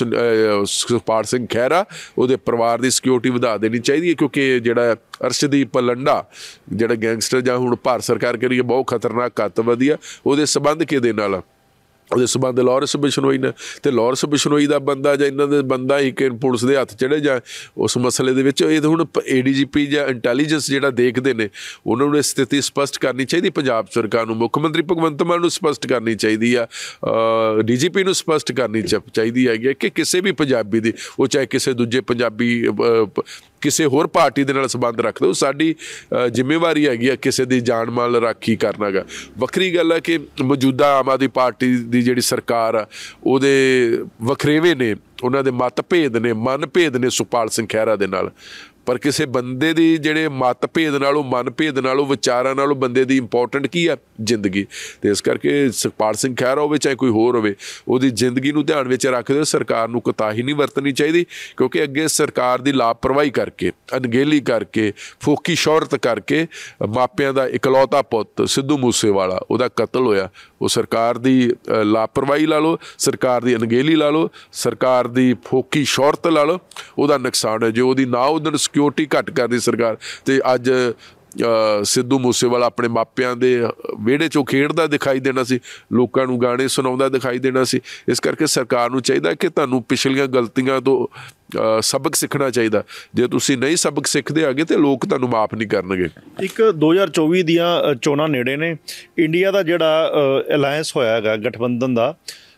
ਸੁਖਪਾਲ ਸਿੰਘ ਖਹਿਰਾ, ਉਹਦੇ ਪਰਿਵਾਰ ਦੀ ਸਿਕਿਉਰਿਟੀ ਵਧਾ ਦੇਣੀ ਚਾਹੀਦੀ ਹੈ, ਕਿਉਂਕਿ ਜਿਹੜਾ ਅਰਸ਼ਦੀਪ ਲੰਡਾ ਜਿਹੜਾ ਗੈਂਗਸਟਰ, ਜਾਂ ਹੁਣ ਭਾਰਤ ਸਰਕਾਰ ਕਰੀਏ ਬਹੁਤ ਖਤਰਨਾਕ ਅੱਤਵਾਦੀ ਆ, ਉਹਦੇ ਸੰਬੰਧ ਕਿਹਦੇ ਨਾਲ ਆ? ਉਹਦੇ ਸੰਬੰਧ ਲਾਰੈਂਸ ਬਿਸ਼ਨੋਈ ਨੇ, ਅਤੇ ਲਾਰੈਂਸ ਬਿਸ਼ਨੋਈ ਦਾ ਬੰਦਾ ਜਾਂ ਇਹਨਾਂ ਦੇ ਬੰਦਾ ਹੀ ਕਿ ਪੁਲਿਸ ਦੇ ਹੱਥ ਚੜ੍ਹੇ ਜਾਂ ਉਸ ਮਸਲੇ ਦੇ ਵਿੱਚ। ਇਹ ਤਾਂ ਹੁਣ ਏ ਡੀ ਜੀ ਪੀ ਜਾਂ ਇੰਟੈਲੀਜੈਂਸ ਜਿਹੜਾ ਦੇਖਦੇ ਨੇ ਉਹਨਾਂ ਨੂੰ ਇਹ ਸਥਿਤੀ ਸਪਸ਼ਟ ਕਰਨੀ ਚਾਹੀਦੀ, ਪੰਜਾਬ ਸਰਕਾਰ ਨੂੰ, ਮੁੱਖ ਮੰਤਰੀ ਭਗਵੰਤ ਮਾਨ ਨੂੰ ਸਪਸ਼ਟ ਕਰਨੀ ਚਾਹੀਦੀ ਆ, ਡੀ ਜੀ ਪੀ ਨੂੰ ਸਪਸ਼ਟ ਕਰਨੀ ਚ ਚਾਹੀਦੀ ਹੈਗੀ ਹੈ ਕਿ ਕਿਸੇ ਵੀ ਪੰਜਾਬੀ ਦੀ, ਉਹ ਚਾਹੇ ਕਿਸੇ ਦੂਜੇ ਪੰਜਾਬੀ ਕਿਸੇ ਹੋਰ ਪਾਰਟੀ ਦੇ ਨਾਲ ਸੰਬੰਧ ਰੱਖਦੇ, ਉਹ ਸਾਡੀ ਜ਼ਿੰਮੇਵਾਰੀ ਹੈਗੀ ਆ ਕਿਸੇ ਦੀ ਜਾਨ ਮਾਲ ਰਾਖੀ ਕਰਨਾ ਗਾ। ਵੱਖਰੀ ਗੱਲ ਹੈ ਕਿ ਮੌਜੂਦਾ ਆਮ ਆਦਮੀ ਪਾਰਟੀ ਦੀ ਜਿਹੜੀ ਸਰਕਾਰ ਆ ਉਹਦੇ ਵਖਰੇਵੇਂ ਨੇ, ਉਹਨਾਂ ਦੇ ਮਤਭੇਦ ਨੇ, ਮਨਭੇਦ ਨੇ ਸੁਖਪਾਲ ਸਿੰਘ ਖਹਿਰਾ ਦੇ ਨਾਲ, ਪਰ ਕਿਸੇ ਬੰਦੇ ਦੀ ਜਿਹੜੇ ਮਤਭੇਦ ਨਾਲੋਂ, ਮਨਭੇਦ ਨਾਲੋਂ, ਵਿਚਾਰਾਂ ਨਾਲੋਂ ਬੰਦੇ ਦੀ ਇੰਪੋਰਟੈਂਟ ਕੀ ਆ? ਜ਼ਿੰਦਗੀ। ਅਤੇ ਇਸ ਕਰਕੇ ਸੁਖਪਾਲ ਸਿੰਘ ਖਹਿਰਾ ਹੋਵੇ ਚਾਹੇ ਕੋਈ ਹੋਰ ਹੋਵੇ, ਉਹਦੀ ਜ਼ਿੰਦਗੀ ਨੂੰ ਧਿਆਨ ਵਿੱਚ ਰੱਖਦੇ ਹੋਏ ਸਰਕਾਰ ਨੂੰ ਕੋਤਾਹੀ ਨਹੀਂ ਵਰਤਣੀ ਚਾਹੀਦੀ, ਕਿਉਂਕਿ ਅੱਗੇ ਸਰਕਾਰ ਦੀ ਲਾਪਰਵਾਹੀ ਕਰਕੇ, ਅਣਗਹਿਲੀ ਕਰਕੇ, ਫੋਕੀ ਸ਼ੌਹਰਤ ਕਰਕੇ ਮਾਪਿਆਂ ਦਾ ਇਕਲੌਤਾ ਪੁੱਤ ਸਿੱਧੂ ਮੂਸੇਵਾਲਾ ਉਹਦਾ ਕਤਲ ਹੋਇਆ। ਉਹ ਸਰਕਾਰ ਦੀ ਲਾਪਰਵਾਹੀ ਲਾ ਲਓ, ਸਰਕਾਰ ਦੀ ਅਣਗਹਿਲੀ ਲਾ ਲਓ, ਸਰਕਾਰ ਦੀ ਫੋਕੀ ਸ਼ੌਹਰਤ ਲਾ ਲਓ, ਉਹਦਾ ਨੁਕਸਾਨ ਹੈ। ਜੇ ਉਹਦੀ ਨਾ ਉਹਦਨ ਸਿਕਿਉਰਿਟੀ ਘੱਟ ਕਰਦੀ ਸਰਕਾਰ, ਅਤੇ ਅੱਜ ਸਿੱਧੂ ਮੂਸੇਵਾਲਾ ਆਪਣੇ ਮਾਪਿਆਂ ਦੇ ਵਿਹੜੇ 'ਚੋਂ ਖੇਡਦਾ ਦਿਖਾਈ ਦੇਣਾ ਸੀ, ਲੋਕਾਂ ਨੂੰ ਗਾਣੇ ਸੁਣਾਉਂਦਾ ਦਿਖਾਈ ਦੇਣਾ ਸੀ। ਇਸ ਕਰਕੇ ਸਰਕਾਰ ਨੂੰ ਚਾਹੀਦਾ ਕਿ ਤੁਹਾਨੂੰ ਪਿਛਲੀਆਂ ਗਲਤੀਆਂ ਤੋਂ ਸਬਕ ਸਿੱਖਣਾ ਚਾਹੀਦਾ। ਜੇ ਤੁਸੀਂ ਨਹੀਂ ਸਬਕ ਸਿੱਖਦੇ ਆਗੇ ਤਾਂ ਲੋਕ ਤੁਹਾਨੂੰ ਮਾਫ ਨਹੀਂ ਕਰਨਗੇ। ਇੱਕ ਦੋ ਹਜ਼ਾਰ ਚੌਵੀ ਦੀਆਂ ਚੋਣਾਂ ਨੇੜੇ ਨੇ, ਇੰਡੀਆ ਦਾ ਜਿਹੜਾ ਅਲਾਇੰਸ ਹੋਇਆ ਹੈਗਾ ਗਠਬੰਧਨ ਦਾ,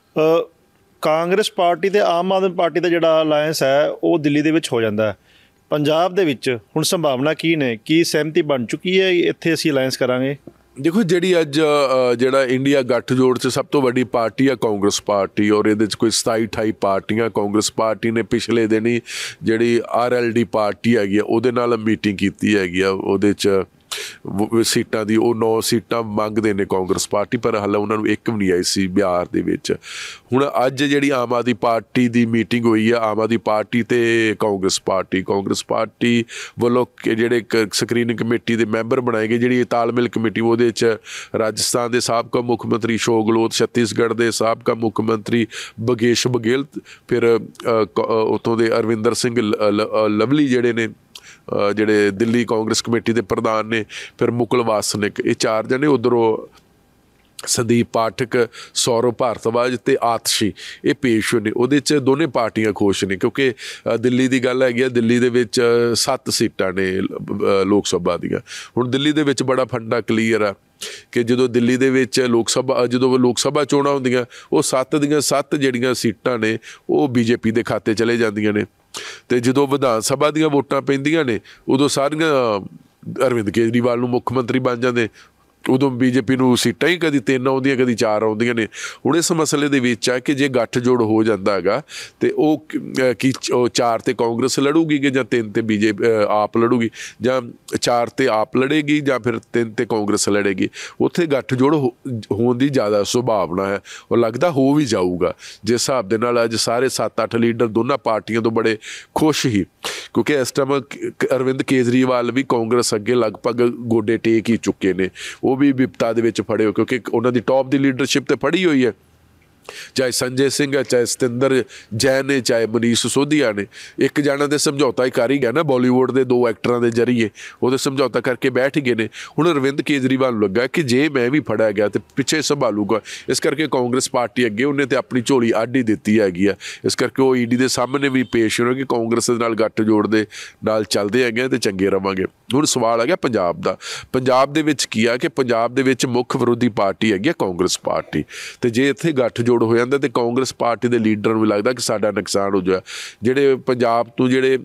ਕਾਂਗਰਸ ਪਾਰਟੀ ਅਤੇ ਆਮ ਆਦਮੀ ਪਾਰਟੀ ਦਾ ਜਿਹੜਾ ਅਲਾਇੰਸ ਹੈ ਉਹ ਦਿੱਲੀ ਦੇ ਵਿੱਚ ਹੋ ਜਾਂਦਾ ਹੈ। ਪੰਜਾਬ ਦੇ ਵਿੱਚ ਹੁਣ ਸੰਭਾਵਨਾ ਕੀ ਨੇ? ਕੀ ਸਹਿਮਤੀ ਬਣ ਚੁੱਕੀ ਹੈ ਇੱਥੇ ਅਸੀਂ ਅਲਾਇੰਸ ਕਰਾਂਗੇ? ਦੇਖੋ, ਜਿਹੜੀ ਅੱਜ ਜਿਹੜਾ ਇੰਡੀਆ ਗੱਠਜੋੜ 'ਚ ਸਭ ਤੋਂ ਵੱਡੀ ਪਾਰਟੀ ਆ ਕਾਂਗਰਸ ਪਾਰਟੀ, ਔਰ ਇਹਦੇ 'ਚ ਕੋਈ ਸਤਾਈ ਅਠਾਈ ਪਾਰਟੀਆਂ। ਕਾਂਗਰਸ ਪਾਰਟੀ ਨੇ ਪਿਛਲੇ ਦਿਨ ਹੀ ਜਿਹੜੀ ਆਰ ਐਲ ਡੀ ਪਾਰਟੀ ਹੈਗੀ ਆ ਉਹਦੇ ਨਾਲ ਮੀਟਿੰਗ ਕੀਤੀ ਹੈਗੀ ਆ, ਉਹਦੇ 'ਚ ਸੀਟਾਂ ਦੀ ਉਹ ਨੌ ਸੀਟਾਂ ਮੰਗਦੇ ਨੇ ਕਾਂਗਰਸ ਪਾਰਟੀ, ਪਰ ਹਾਲੇ ਉਹਨਾਂ ਨੂੰ ਇੱਕ ਵੀ ਨਹੀਂ ਆਈ ਸੀ ਬਿਹਾਰ ਦੇ ਵਿੱਚ। ਹੁਣ ਅੱਜ ਜਿਹੜੀ ਆਮ ਆਦਮੀ ਪਾਰਟੀ ਦੀ ਮੀਟਿੰਗ ਹੋਈ ਆ, ਆਮ ਆਦਮੀ ਪਾਰਟੀ ਅਤੇ ਕਾਂਗਰਸ ਪਾਰਟੀ ਕਾਂਗਰਸ ਪਾਰਟੀ ਵੱਲੋਂ ਜਿਹੜੇ ਸਕਰੀਨਿੰਗ ਕਮੇਟੀ ਦੇ ਮੈਂਬਰ ਬਣਾਏ ਗਏ, ਜਿਹੜੀ ਤਾਲਮੇਲ ਕਮੇਟੀ, ਉਹਦੇ 'ਚ ਰਾਜਸਥਾਨ ਦੇ ਸਾਬਕਾ ਮੁੱਖ ਮੰਤਰੀ ਅਸ਼ੋਕ ਗਹਿਲੋਤ, ਛੱਤੀਸਗੜ੍ਹ ਦੇ ਸਾਬਕਾ ਮੁੱਖ ਮੰਤਰੀ ਬਘੇਸ਼ ਬਘੇਲ, ਫਿਰ ਉੱਥੋਂ ਦੇ ਅਰਵਿੰਦਰ ਸਿੰਘ ਲਵਲੀ ਜਿਹੜੇ ਨੇ, ਜਿਹੜੇ ਦਿੱਲੀ ਕਾਂਗਰਸ ਕਮੇਟੀ ਦੇ ਪ੍ਰਧਾਨ ਨੇ, ਫਿਰ ਮੁਕੁਲ ਵਾਸਨਿਕ, ਇਹ ਚਾਰ ਜਣੇ, ਉੱਧਰੋਂ ਸੰਦੀਪ ਪਾਠਕ, ਸੌਰਵ ਭਾਰਤਵਾਜ ਅਤੇ ਆਤਸ਼ੀ, ਇਹ ਪੇਸ਼ ਹੋਏ ਨੇ। ਉਹਦੇ 'ਚ ਦੋਨੇ ਪਾਰਟੀਆਂ ਖੁਸ਼ ਨੇ, ਕਿਉਂਕਿ ਦਿੱਲੀ ਦੀ ਗੱਲ ਹੈਗੀ ਆ, ਦਿੱਲੀ ਦੇ ਵਿੱਚ ਸੱਤ ਸੀਟਾਂ ਨੇ ਲੋਕ ਸਭਾ ਦੀਆਂ। ਹੁਣ ਦਿੱਲੀ ਦੇ ਵਿੱਚ ਬੜਾ ਫੰਡਾ ਕਲੀਅਰ ਆ ਕਿ ਜਦੋਂ ਦਿੱਲੀ ਦੇ ਵਿੱਚ ਲੋਕ ਸਭਾ ਜਦੋਂ ਲੋਕ ਸਭਾ ਚੋਣਾਂ ਹੁੰਦੀਆਂ, ਉਹ ਸੱਤ ਦੀਆਂ ਸੱਤ ਜਿਹੜੀਆਂ ਸੀਟਾਂ ਨੇ ਉਹ ਬੀ ਜੇ ਪੀ ਦੇ ਖਾਤੇ ਚਲੇ ਜਾਂਦੀਆਂ ਨੇ, ਅਤੇ ਜਦੋਂ ਵਿਧਾਨ ਸਭਾ ਦੀਆਂ ਵੋਟਾਂ ਪੈਂਦੀਆਂ ਨੇ ਉਦੋਂ ਸਾਰੀਆਂ ਅਰਵਿੰਦ ਕੇਜਰੀਵਾਲ ਨੂੰ ਮੁੱਖ ਮੰਤਰੀ ਬਣ ਜਾਂਦੇ। ਉਦੋਂ ਬੀ ਜੇ ਪੀ ਨੂੰ ਸੀਟਾਂ ਹੀ ਕਦੀ ਤਿੰਨ ਆਉਂਦੀਆਂ, ਕਦੀ ਚਾਰ ਆਉਂਦੀਆਂ ਨੇ। ਹੁਣ ਇਸ ਮਸਲੇ ਦੇ ਵਿੱਚ ਆ ਕਿ ਜੇ ਗੱਠਜੋੜ ਹੋ ਜਾਂਦਾ ਹੈਗਾ ਅਤੇ ਉਹ ਕੀ ਉਹ ਚਾਰ 'ਤੇ ਕਾਂਗਰਸ ਲੜੂਗੀ ਕਿ ਜਾਂ ਤਿੰਨ 'ਤੇ ਬੀ ਜੇ ਆਪ ਲੜੂਗੀ, ਜਾਂ ਚਾਰ 'ਤੇ ਆਪ ਲੜੇਗੀ ਜਾਂ ਫਿਰ ਤਿੰਨ 'ਤੇ ਕਾਂਗਰਸ ਲੜੇਗੀ। ਉੱਥੇ ਗੱਠਜੋੜ ਹੋ ਹੋਣ ਦੀ ਜ਼ਿਆਦਾ ਸੰਭਾਵਨਾ ਹੈ, ਉਹ ਲੱਗਦਾ ਹੋ ਵੀ ਜਾਊਗਾ। ਜਿਸ ਹਿਸਾਬ ਦੇ ਨਾਲ ਅੱਜ ਸਾਰੇ ਸੱਤ ਅੱਠ ਲੀਡਰ ਦੋਨਾਂ ਪਾਰਟੀਆਂ ਤੋਂ ਬੜੇ ਖੁਸ਼ ਹੀ, ਕਿਉਂਕਿ ਇਸ ਟਾਈਮ ਅਰਵਿੰਦ ਕੇਜਰੀਵਾਲ ਵੀ ਕਾਂਗਰਸ ਅੱਗੇ ਲਗਭਗ ਗੋਡੇ ਟੇਕ ਹੀ ਚੁੱਕੇ ਨੇ। ਉਹ ਵੀ ਵਿਪਤਾ ਦੇ ਵਿੱਚ ਫੜੇ ਹੋ, ਕਿਉਂਕਿ ਉਹਨਾਂ ਦੀ ਟੌਪ ਦੀ ਲੀਡਰਸ਼ਿਪ ਤੇ ਫੜੀ ਹੋਈ ਹੈ, ਚਾਹੇ ਸੰਜੇ ਸਿੰਘ ਹੈ, ਚਾਹੇ ਸਤਿੰਦਰ ਜੈਨ ਨੇ, ਚਾਹੇ ਮਨੀਸ਼ ਸਿਸੋਦੀਆ ਨੇ। ਇੱਕ ਜਣਾ ਦੇ ਸਮਝੌਤਾ ਹੀ ਕਰ ਹੀ ਗਿਆ ਨਾ, ਬਾਲੀਵੁੱਡ ਦੇ ਦੋ ਐਕਟਰਾਂ ਦੇ ਜ਼ਰੀਏ ਉਹਦੇ ਸਮਝੌਤਾ ਕਰਕੇ ਬੈਠ ਗਏ ਨੇ। ਹੁਣ ਅਰਵਿੰਦ ਕੇਜਰੀਵਾਲ ਨੂੰ ਲੱਗਾ ਕਿ ਜੇ ਮੈਂ ਵੀ ਫੜਿਆ ਗਿਆ ਤੇ ਪਿੱਛੇ ਸੰਭਾਲੂਗਾ, ਇਸ ਕਰਕੇ ਕਾਂਗਰਸ ਪਾਰਟੀ ਅੱਗੇ ਉਹਨੇ ਤੇ ਆਪਣੀ ਝੋਲੀ ਅੱਡ ਹੀ ਦਿੱਤੀ ਹੈਗੀ ਆ। ਇਸ ਕਰਕੇ ਉਹ ਈ ਡੀ ਦੇ ਸਾਹਮਣੇ ਵੀ ਪੇਸ਼ ਹੋਣਗੇ ਕਿ ਕਾਂਗਰਸ ਦੇ ਨਾਲ ਗੱਠ ਜੋੜ ਦੇ ਨਾਲ ਚੱਲਦੇ ਹੈਗੇ ਤੇ ਚੰਗੇ ਰਵਾਂਗੇ। ਹੁਣ ਸਵਾਲ ਆ ਗਿਆ ਪੰਜਾਬ ਦਾ। ਪੰਜਾਬ ਦੇ ਵਿੱਚ ਕੀ ਆ ਕਿ ਪੰਜਾਬ ਦੇ ਵਿੱਚ ਮੁੱਖ ਵਿਰੋਧੀ ਪਾਰਟੀ ਹੈਗੀ ਆ ਕਾਂਗਰਸ ਪਾਰਟੀ, ਤੇ ਜੇ ਇੱਥੇ ਗੱਠ ਜੋੜ ਹੋ ਜਾਂਦਾ ਤੇ ਕਾਂਗਰਸ ਪਾਰਟੀ ਦੇ ਲੀਡਰਾਂ ਨੂੰ ਵੀ ਲੱਗਦਾ ਕਿ ਸਾਡਾ ਨੁਕਸਾਨ ਹੋ ਜਾਏ। ਜਿਹੜੇ ਪੰਜਾਬ ਤੋਂ ਜਿਹੜੇ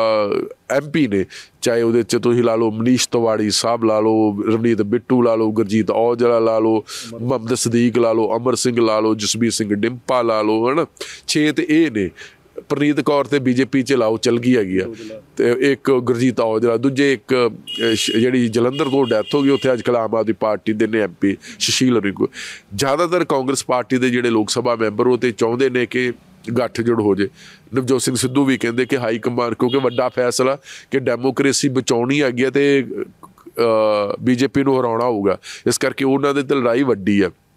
ਐਮ ਪੀ ਨੇ, ਚਾਹੇ ਉਹਦੇ 'ਚ ਤੁਸੀਂ ਲਾ ਲਓ ਮਨੀਸ਼ ਤਿਵਾੜੀ ਸਾਹਿਬ ਲਾ ਲਓ, ਰਵਨੀਤ ਬਿੱਟੂ ਲਾ ਲਓ, ਗੁਰਜੀਤ ਔਜਲਾ ਲਾ ਲਓ, ਮੁਹੰਮਦ ਸਦੀਕ ਲਾ ਲਓ, ਅਮਰ ਸਿੰਘ ਲਾ ਲਓ, ਜਸਬੀਰ ਸਿੰਘ ਡਿੰਪਾ ਲਾ ਲਓ, ਹੈ ਨਾ, ਛੇ ਤੇ ਇਹ ਨੇ। ਪ੍ਰਨੀਤ ਕੌਰ ਤੇ ਬੀਜੇਪੀ 'ਚ ਲਾਓ ਚੱਲ ਗਈ ਹੈਗੀ ਆ, ਤੇ ਇੱਕ ਗੁਰਜੀਤ ਔਜਲਾ, ਦੂਜੇ ਇੱਕ ਜਿਹੜੀ ਜਲੰਧਰ ਤੋਂ ਡੈਥ ਹੋ ਗਈ, ਉੱਥੇ ਅੱਜ ਕੱਲ੍ਹ ਆਮ ਆਦਮੀ ਪਾਰਟੀ ਦੇ ਨੇ ਐਮ ਪੀ ਸੁਸ਼ੀਲ ਰਿੰਕੂ। ਜ਼ਿਆਦਾਤਰ ਕਾਂਗਰਸ ਪਾਰਟੀ ਦੇ ਜਿਹੜੇ ਲੋਕ ਸਭਾ ਮੈਂਬਰ ਉਹ ਤੇ ਚਾਹੁੰਦੇ ਨੇ ਕਿ ਗੱਠਜੋੜ ਹੋ ਜੇ। ਨਵਜੋਤ ਸਿੰਘ ਸਿੱਧੂ ਵੀ ਕਹਿੰਦੇ ਕਿ ਹਾਈ ਕਮਾਨ, ਕਿਉਂਕਿ ਵੱਡਾ ਫੈਸਲਾ ਕਿ ਡੈਮੋਕ੍ਰੇਸੀ ਬਚਾਉਣੀ ਹੈਗੀ ਹੈ ਤੇ ਬੀਜੇਪੀ ਨੂੰ ਹਰਾਉਣਾ ਹੋਊਗਾ, ਇਸ ਕਰਕੇ ਉਹਨਾਂ ਦੇ ਤੇ ਲੜਾਈ ਵੱਡੀ ਆ।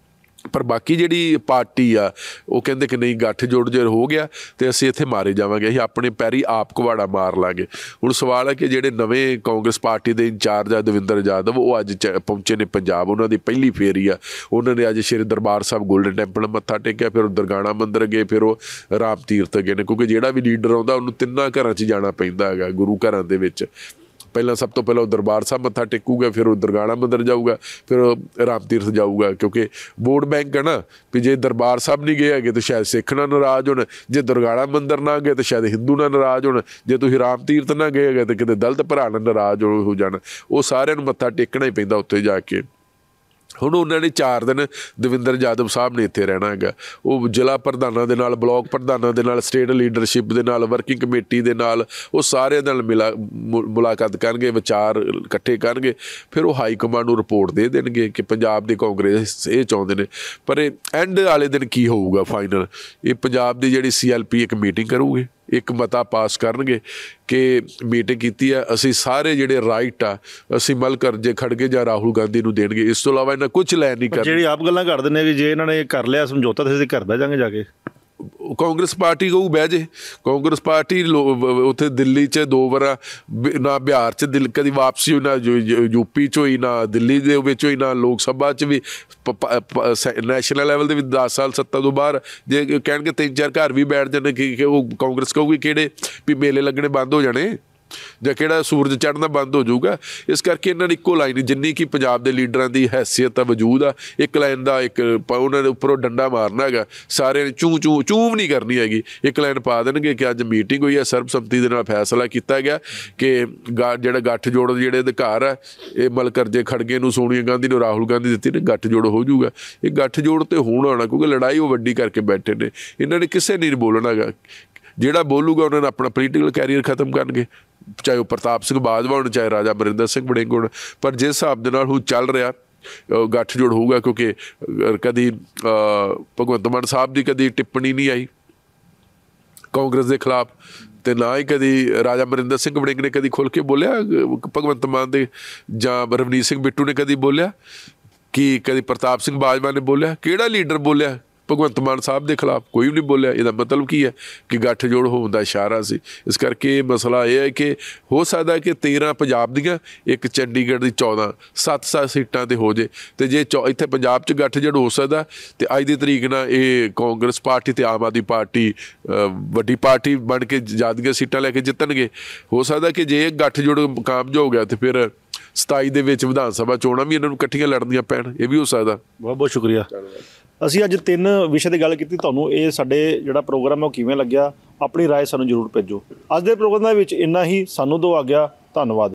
ਪਰ ਬਾਕੀ ਜਿਹੜੀ ਪਾਰਟੀ ਆ ਉਹ ਕਹਿੰਦੇ ਕਿ ਨਹੀਂ ਗੱਠਜੋੜ ਜੇ ਹੋ ਗਿਆ ਤੇ ਅਸੀਂ ਇੱਥੇ ਮਾਰੇ ਜਾਵਾਂਗੇ, ਅਸੀਂ ਆਪਣੇ ਪੈਰੀ ਆਪ ਕੁਹਾੜਾ ਮਾਰ ਲਾਂਗੇ। ਹੁਣ ਸਵਾਲ ਹੈ ਕਿ ਜਿਹੜੇ ਨਵੇਂ ਕਾਂਗਰਸ ਪਾਰਟੀ ਦੇ ਇੰਚਾਰਜ ਆ ਦਵਿੰਦਰ ਯਾਦਵ, ਉਹ ਅੱਜ ਚ ਪਹੁੰਚੇ ਨੇ ਪੰਜਾਬ, ਉਹਨਾਂ ਦੀ ਪਹਿਲੀ ਫੇਰੀ ਆ। ਉਹਨਾਂ ਨੇ ਅੱਜ ਸ਼੍ਰੀ ਦਰਬਾਰ ਸਾਹਿਬ ਗੋਲਡਨ ਟੈਂਪਲ ਮੱਥਾ ਟੇਕਿਆ, ਫਿਰ ਉਹ ਦੁਰਗਾਣਾ ਮੰਦਿਰ ਗਏ, ਫਿਰ ਉਹ ਰਾਮ ਤੀਰਥ ਗਏ ਨੇ, ਕਿਉਂਕਿ ਜਿਹੜਾ ਵੀ ਲੀਡਰ ਆਉਂਦਾ ਉਹਨੂੰ ਤਿੰਨਾਂ ਘਰਾਂ 'ਚ ਜਾਣਾ ਪੈਂਦਾ ਹੈਗਾ, ਗੁਰੂ ਘਰਾਂ ਦੇ ਵਿੱਚ। ਪਹਿਲਾਂ ਸਭ ਤੋਂ ਪਹਿਲਾਂ ਉਹ ਦਰਬਾਰ ਸਾਹਿਬ ਮੱਥਾ ਟੇਕੂਗਾ, ਫਿਰ ਉਹ ਦੁਰਗਾਣਾ ਮੰਦਿਰ ਜਾਊਗਾ, ਫਿਰ ਉਹ ਰਾਮ ਤੀਰਥ ਜਾਊਗਾ, ਕਿਉਂਕਿ ਵੋਟ ਬੈਂਕ ਹੈ ਨਾ ਵੀ ਜੇ ਦਰਬਾਰ ਸਾਹਿਬ ਨਹੀਂ ਗਏ ਹੈਗੇ ਤਾਂ ਸ਼ਾਇਦ ਸਿੱਖ ਨਾ ਨਾਰਾਜ਼ ਹੋਣ, ਜੇ ਦੁਰਗਾਣਾ ਮੰਦਿਰ ਨਾ ਗਏ ਤਾਂ ਸ਼ਾਇਦ ਹਿੰਦੂ ਨਾ ਨਾਰਾਜ਼ ਹੋਣ, ਜੇ ਤੁਸੀਂ ਰਾਮ ਤੀਰਥ ਨਾ ਗਏ ਹੈਗੇ ਤਾਂ ਕਿਤੇ ਦਲਿਤ ਭਰਾ ਨਾਲ ਨਾਰਾਜ਼ ਹੋ ਜਾਣ। ਉਹ ਸਾਰਿਆਂ ਨੂੰ ਮੱਥਾ ਟੇਕਣਾ ਹੀ ਪੈਂਦਾ ਉੱਥੇ ਜਾ ਕੇ। ਹੁਣ ਉਹਨਾਂ ਨੇ ਚਾਰ ਦਿਨ ਦਵਿੰਦਰ ਯਾਦਵ ਸਾਹਿਬ ਨੇ ਇੱਥੇ ਰਹਿਣਾ ਹੈਗਾ। ਉਹ ਜ਼ਿਲ੍ਹਾ ਪ੍ਰਧਾਨਾਂ ਦੇ ਨਾਲ, ਬਲਾਕ ਪ੍ਰਧਾਨਾਂ ਦੇ ਨਾਲ, ਸਟੇਟ ਲੀਡਰਸ਼ਿਪ ਦੇ ਨਾਲ, ਵਰਕਿੰਗ ਕਮੇਟੀ ਦੇ ਨਾਲ, ਉਹ ਸਾਰਿਆਂ ਨਾਲ ਮਿਲਾ ਮੁਲਾਕਾਤ ਕਰਨਗੇ, ਵਿਚਾਰ ਇਕੱਠੇ ਕਰਨਗੇ, ਫਿਰ ਉਹ ਹਾਈ ਕਮਾਂਡ ਨੂੰ ਰਿਪੋਰਟ ਦੇ ਦੇਣਗੇ ਕਿ ਪੰਜਾਬ ਦੇ ਕਾਂਗਰਸ ਇਹ ਚਾਹੁੰਦੇ ਨੇ। ਪਰ ਇਹ ਐਂਡ ਵਾਲੇ ਦਿਨ ਕੀ ਹੋਊਗਾ ਫਾਈਨਲ, ਇਹ ਪੰਜਾਬ ਦੀ ਜਿਹੜੀ ਸੀ ਐਲ ਪੀ ਇੱਕ ਮੀਟਿੰਗ ਕਰੂਗੇ, ਇੱਕ ਮਤਾ ਪਾਸ ਕਰਨਗੇ ਕਿ ਮੀਟਿੰਗ ਕੀਤੀ ਹੈ, ਅਸੀਂ ਸਾਰੇ ਜਿਹੜੇ ਰਾਈਟ ਆ ਅਸੀਂ ਮਲ ਕਰਜ਼ੇ ਖੜਗੇ ਜਾਂ ਰਾਹੁਲ ਗਾਂਧੀ ਨੂੰ ਦੇਣਗੇ, ਇਸ ਤੋਂ ਇਲਾਵਾ ਇਹਨਾਂ ਕੁਝ ਲੈ ਨਹੀਂ ਕਰ। ਜਿਹੜੀ ਆਪ ਗੱਲਾਂ ਕਰਦੇ ਨੇ ਕਿ ਜੇ ਇਹਨਾਂ ਨੇ ਕਰ ਲਿਆ ਸਮਝੌਤਾ ਤਾਂ ਅਸੀਂ ਘਰ ਬਹਿ ਜਾਂਗੇ ਜਾ ਕੇ। ਕਾਂਗਰਸ ਪਾਰਟੀ ਕਹੂ ਬਹਿ ਜੇ। ਕਾਂਗਰਸ ਪਾਰਟੀ ਉੱਥੇ ਦਿੱਲੀ 'ਚ ਦੋ ਵਾਰ ਨਾ, ਬਿਹਾਰ 'ਚ ਦਿਲ ਕਦੀ ਵਾਪਸੀ ਹੋਈ, ਨਾ ਯੂਪੀ 'ਚ ਹੋਈ, ਨਾ ਦਿੱਲੀ ਦੇ ਵਿੱਚ ਹੋਈ, ਨਾ ਲੋਕ ਸਭਾ 'ਚ ਵੀ, ਨੈਸ਼ਨਲ ਲੈਵਲ ਦੇ ਵੀ ਦਸ ਸਾਲ ਸੱਤਾ ਤੋਂ ਬਾਹਰ। ਜੇ ਕਹਿਣਗੇ ਤਿੰਨ ਚਾਰ ਘਰ ਵੀ ਬੈਠ ਜਾਣੇ ਕਿ ਉਹ ਕਾਂਗਰਸ ਕਹੂਗੀ ਕਿਹੜੇ ਵੀ ਮੇਲੇ ਲੱਗਣੇ ਬੰਦ ਹੋ ਜਾਣੇ ਜਾਂ ਕਿਹੜਾ ਸੂਰਜ ਚੜ੍ਹਨਾ ਬੰਦ ਹੋ ਜਾਊਗਾ। ਇਸ ਕਰਕੇ ਇਹਨਾਂ ਨੇ ਇੱਕੋ ਲਾਈਨ, ਜਿੰਨੀ ਕਿ ਪੰਜਾਬ ਦੇ ਲੀਡਰਾਂ ਦੀ ਹੈਸੀਅਤ ਆ, ਵਜੂਦ ਆ, ਇੱਕ ਲਾਈਨ ਦਾ ਇੱਕ ਉਹਨਾਂ ਦੇ ਉੱਪਰੋਂ ਡੰਡਾ ਮਾਰਨਾ ਹੈਗਾ, ਸਾਰਿਆਂ ਨੇ ਚੂੰ ਚੂੰ ਚੂੰ ਨਹੀਂ ਕਰਨੀ ਹੈਗੀ, ਇੱਕ ਲਾਈਨ ਪਾ ਦੇਣਗੇ ਕਿ ਅੱਜ ਮੀਟਿੰਗ ਹੋਈ ਹੈ, ਸਰਬਸੰਮਤੀ ਦੇ ਨਾਲ ਫੈਸਲਾ ਕੀਤਾ ਗਿਆ ਕਿ ਗਾ ਜਿਹੜਾ ਗੱਠਜੋੜ ਜਿਹੜੇ ਅਧਿਕਾਰ ਆ ਇਹ ਮਲ ਕਰਜ਼ੇ ਖੜਗੇ ਨੂੰ, ਸੋਨੀਆ ਗਾਂਧੀ ਨੂੰ, ਰਾਹੁਲ ਗਾਂਧੀ ਦਿੱਤੀ ਨੇ, ਗੱਠਜੋੜ ਹੋ ਜਾਊਗਾ। ਇਹ ਗੱਠਜੋੜ ਤੇ ਹੋਣ ਆਉਣਾ, ਕਿਉਂਕਿ ਲੜਾਈ ਉਹ ਵੱਡੀ ਕਰਕੇ ਬੈਠੇ ਨੇ, ਇਹਨਾਂ ਨੇ ਕਿਸੇ ਨੇ ਨਹੀਂ ਬੋਲਣਾ ਹੈਗਾ। ਜਿਹੜਾ ਬੋਲੂਗਾ ਉਹਨਾਂ ਨੇ ਆਪਣਾ ਪੋਲੀਟੀਕਲ ਕੈਰੀਅਰ ਖਤਮ ਕਰਨਗੇ, ਚਾਹੇ ਉਹ ਪ੍ਰਤਾਪ ਸਿੰਘ ਬਾਜਵਾ ਹੋਣ, ਚਾਹੇ ਰਾਜਾ ਅਮਰਿੰਦਰ ਸਿੰਘ ਵੜਿੰਗ ਹੋਣ। ਪਰ ਜਿਸ ਹਿਸਾਬ ਦੇ ਨਾਲ ਹੁਣ ਚੱਲ ਰਿਹਾ ਗੱਠਜੋੜ ਹੋਊਗਾ, ਕਿਉਂਕਿ ਕਦੀ ਭਗਵੰਤ ਮਾਨ ਸਾਹਿਬ ਦੀ ਕਦੀ ਟਿੱਪਣੀ ਨਹੀਂ ਆਈ ਕਾਂਗਰਸ ਦੇ ਖਿਲਾਫ, ਤੇ ਨਾ ਹੀ ਕਦੀ ਰਾਜਾ ਅਮਰਿੰਦਰ ਸਿੰਘ ਵੜਿੰਗ ਨੇ ਕਦੀ ਖੁੱਲ੍ਹ ਕੇ ਬੋਲਿਆ ਭਗਵੰਤ ਮਾਨ ਦੇ, ਜਾਂ ਰਵਨੀਤ ਸਿੰਘ ਬਿੱਟੂ ਨੇ ਕਦੀ ਬੋਲਿਆ, ਕਿ ਕਦੀ ਪ੍ਰਤਾਪ ਸਿੰਘ ਬਾਜਵਾ ਨੇ ਬੋਲਿਆ, ਕਿਹੜਾ ਲੀਡਰ ਬੋਲਿਆ ਭਗਵੰਤ ਮਾਨ ਸਾਹਿਬ ਦੇ ਖਿਲਾਫ? ਕੋਈ ਵੀ ਨਹੀਂ ਬੋਲਿਆ। ਇਹਦਾ ਮਤਲਬ ਕੀ ਹੈ ਕਿ ਗੱਠਜੋੜ ਹੋਣ ਦਾ ਇਸ਼ਾਰਾ ਸੀ। ਇਸ ਕਰਕੇ ਮਸਲਾ ਇਹ ਹੈ ਕਿ ਹੋ ਸਕਦਾ ਕਿ ਤੇਰ੍ਹਾਂ ਪੰਜਾਬ ਦੀਆਂ, ਇੱਕ ਚੰਡੀਗੜ੍ਹ ਦੀ ਚੌਦਾਂ, ਸੱਤ ਸੱਤ ਸੀਟਾਂ 'ਤੇ ਹੋ ਜੇ। ਅਤੇ ਜੇ ਚੌ ਇੱਥੇ ਪੰਜਾਬ 'ਚ ਗੱਠਜੋੜ ਹੋ ਸਕਦਾ ਅਤੇ ਅੱਜ ਦੀ ਤਰੀਕ ਨਾਲ ਇਹ ਕਾਂਗਰਸ ਪਾਰਟੀ ਅਤੇ ਆਮ ਆਦਮੀ ਪਾਰਟੀ ਵੱਡੀ ਪਾਰਟੀ ਬਣ ਕੇ ਜ਼ਿਆਦੀਆਂ ਸੀਟਾਂ ਲੈ ਕੇ ਜਿੱਤਣਗੇ। ਹੋ ਸਕਦਾ ਕਿ ਜੇ ਗੱਠਜੋੜ ਕਾਮਯਾਬ ਹੋ ਗਿਆ ਤਾਂ ਫਿਰ ਸਤਾਈ ਦੇ ਵਿੱਚ ਵਿਧਾਨ ਸਭਾ ਚੋਣਾਂ ਵੀ ਇਹਨਾਂ ਨੂੰ ਇਕੱਠੀਆਂ ਲੜਨੀਆਂ ਪੈਣ, ਇਹ ਵੀ ਹੋ ਸਕਦਾ। ਬਹੁਤ ਬਹੁਤ ਸ਼ੁਕਰੀਆ। ਅਸੀਂ ਅੱਜ ਤਿੰਨ ਵਿਸ਼ੇ ਦੀ ਗੱਲ ਕੀਤੀ। ਤੁਹਾਨੂੰ ਇਹ ਸਾਡੇ ਜਿਹੜਾ ਪ੍ਰੋਗਰਾਮ ਹੈ ਉਹ ਕਿਵੇਂ ਲੱਗਿਆ, ਆਪਣੀ ਰਾਏ ਸਾਨੂੰ ਜ਼ਰੂਰ ਭੇਜੋ। ਅੱਜ ਦੇ ਪ੍ਰੋਗਰਾਮ ਦੇ ਵਿੱਚ ਇੰਨਾ ਹੀ। ਸਾਨੂੰ ਦਿਓ ਆਗਿਆ। ਧੰਨਵਾਦ।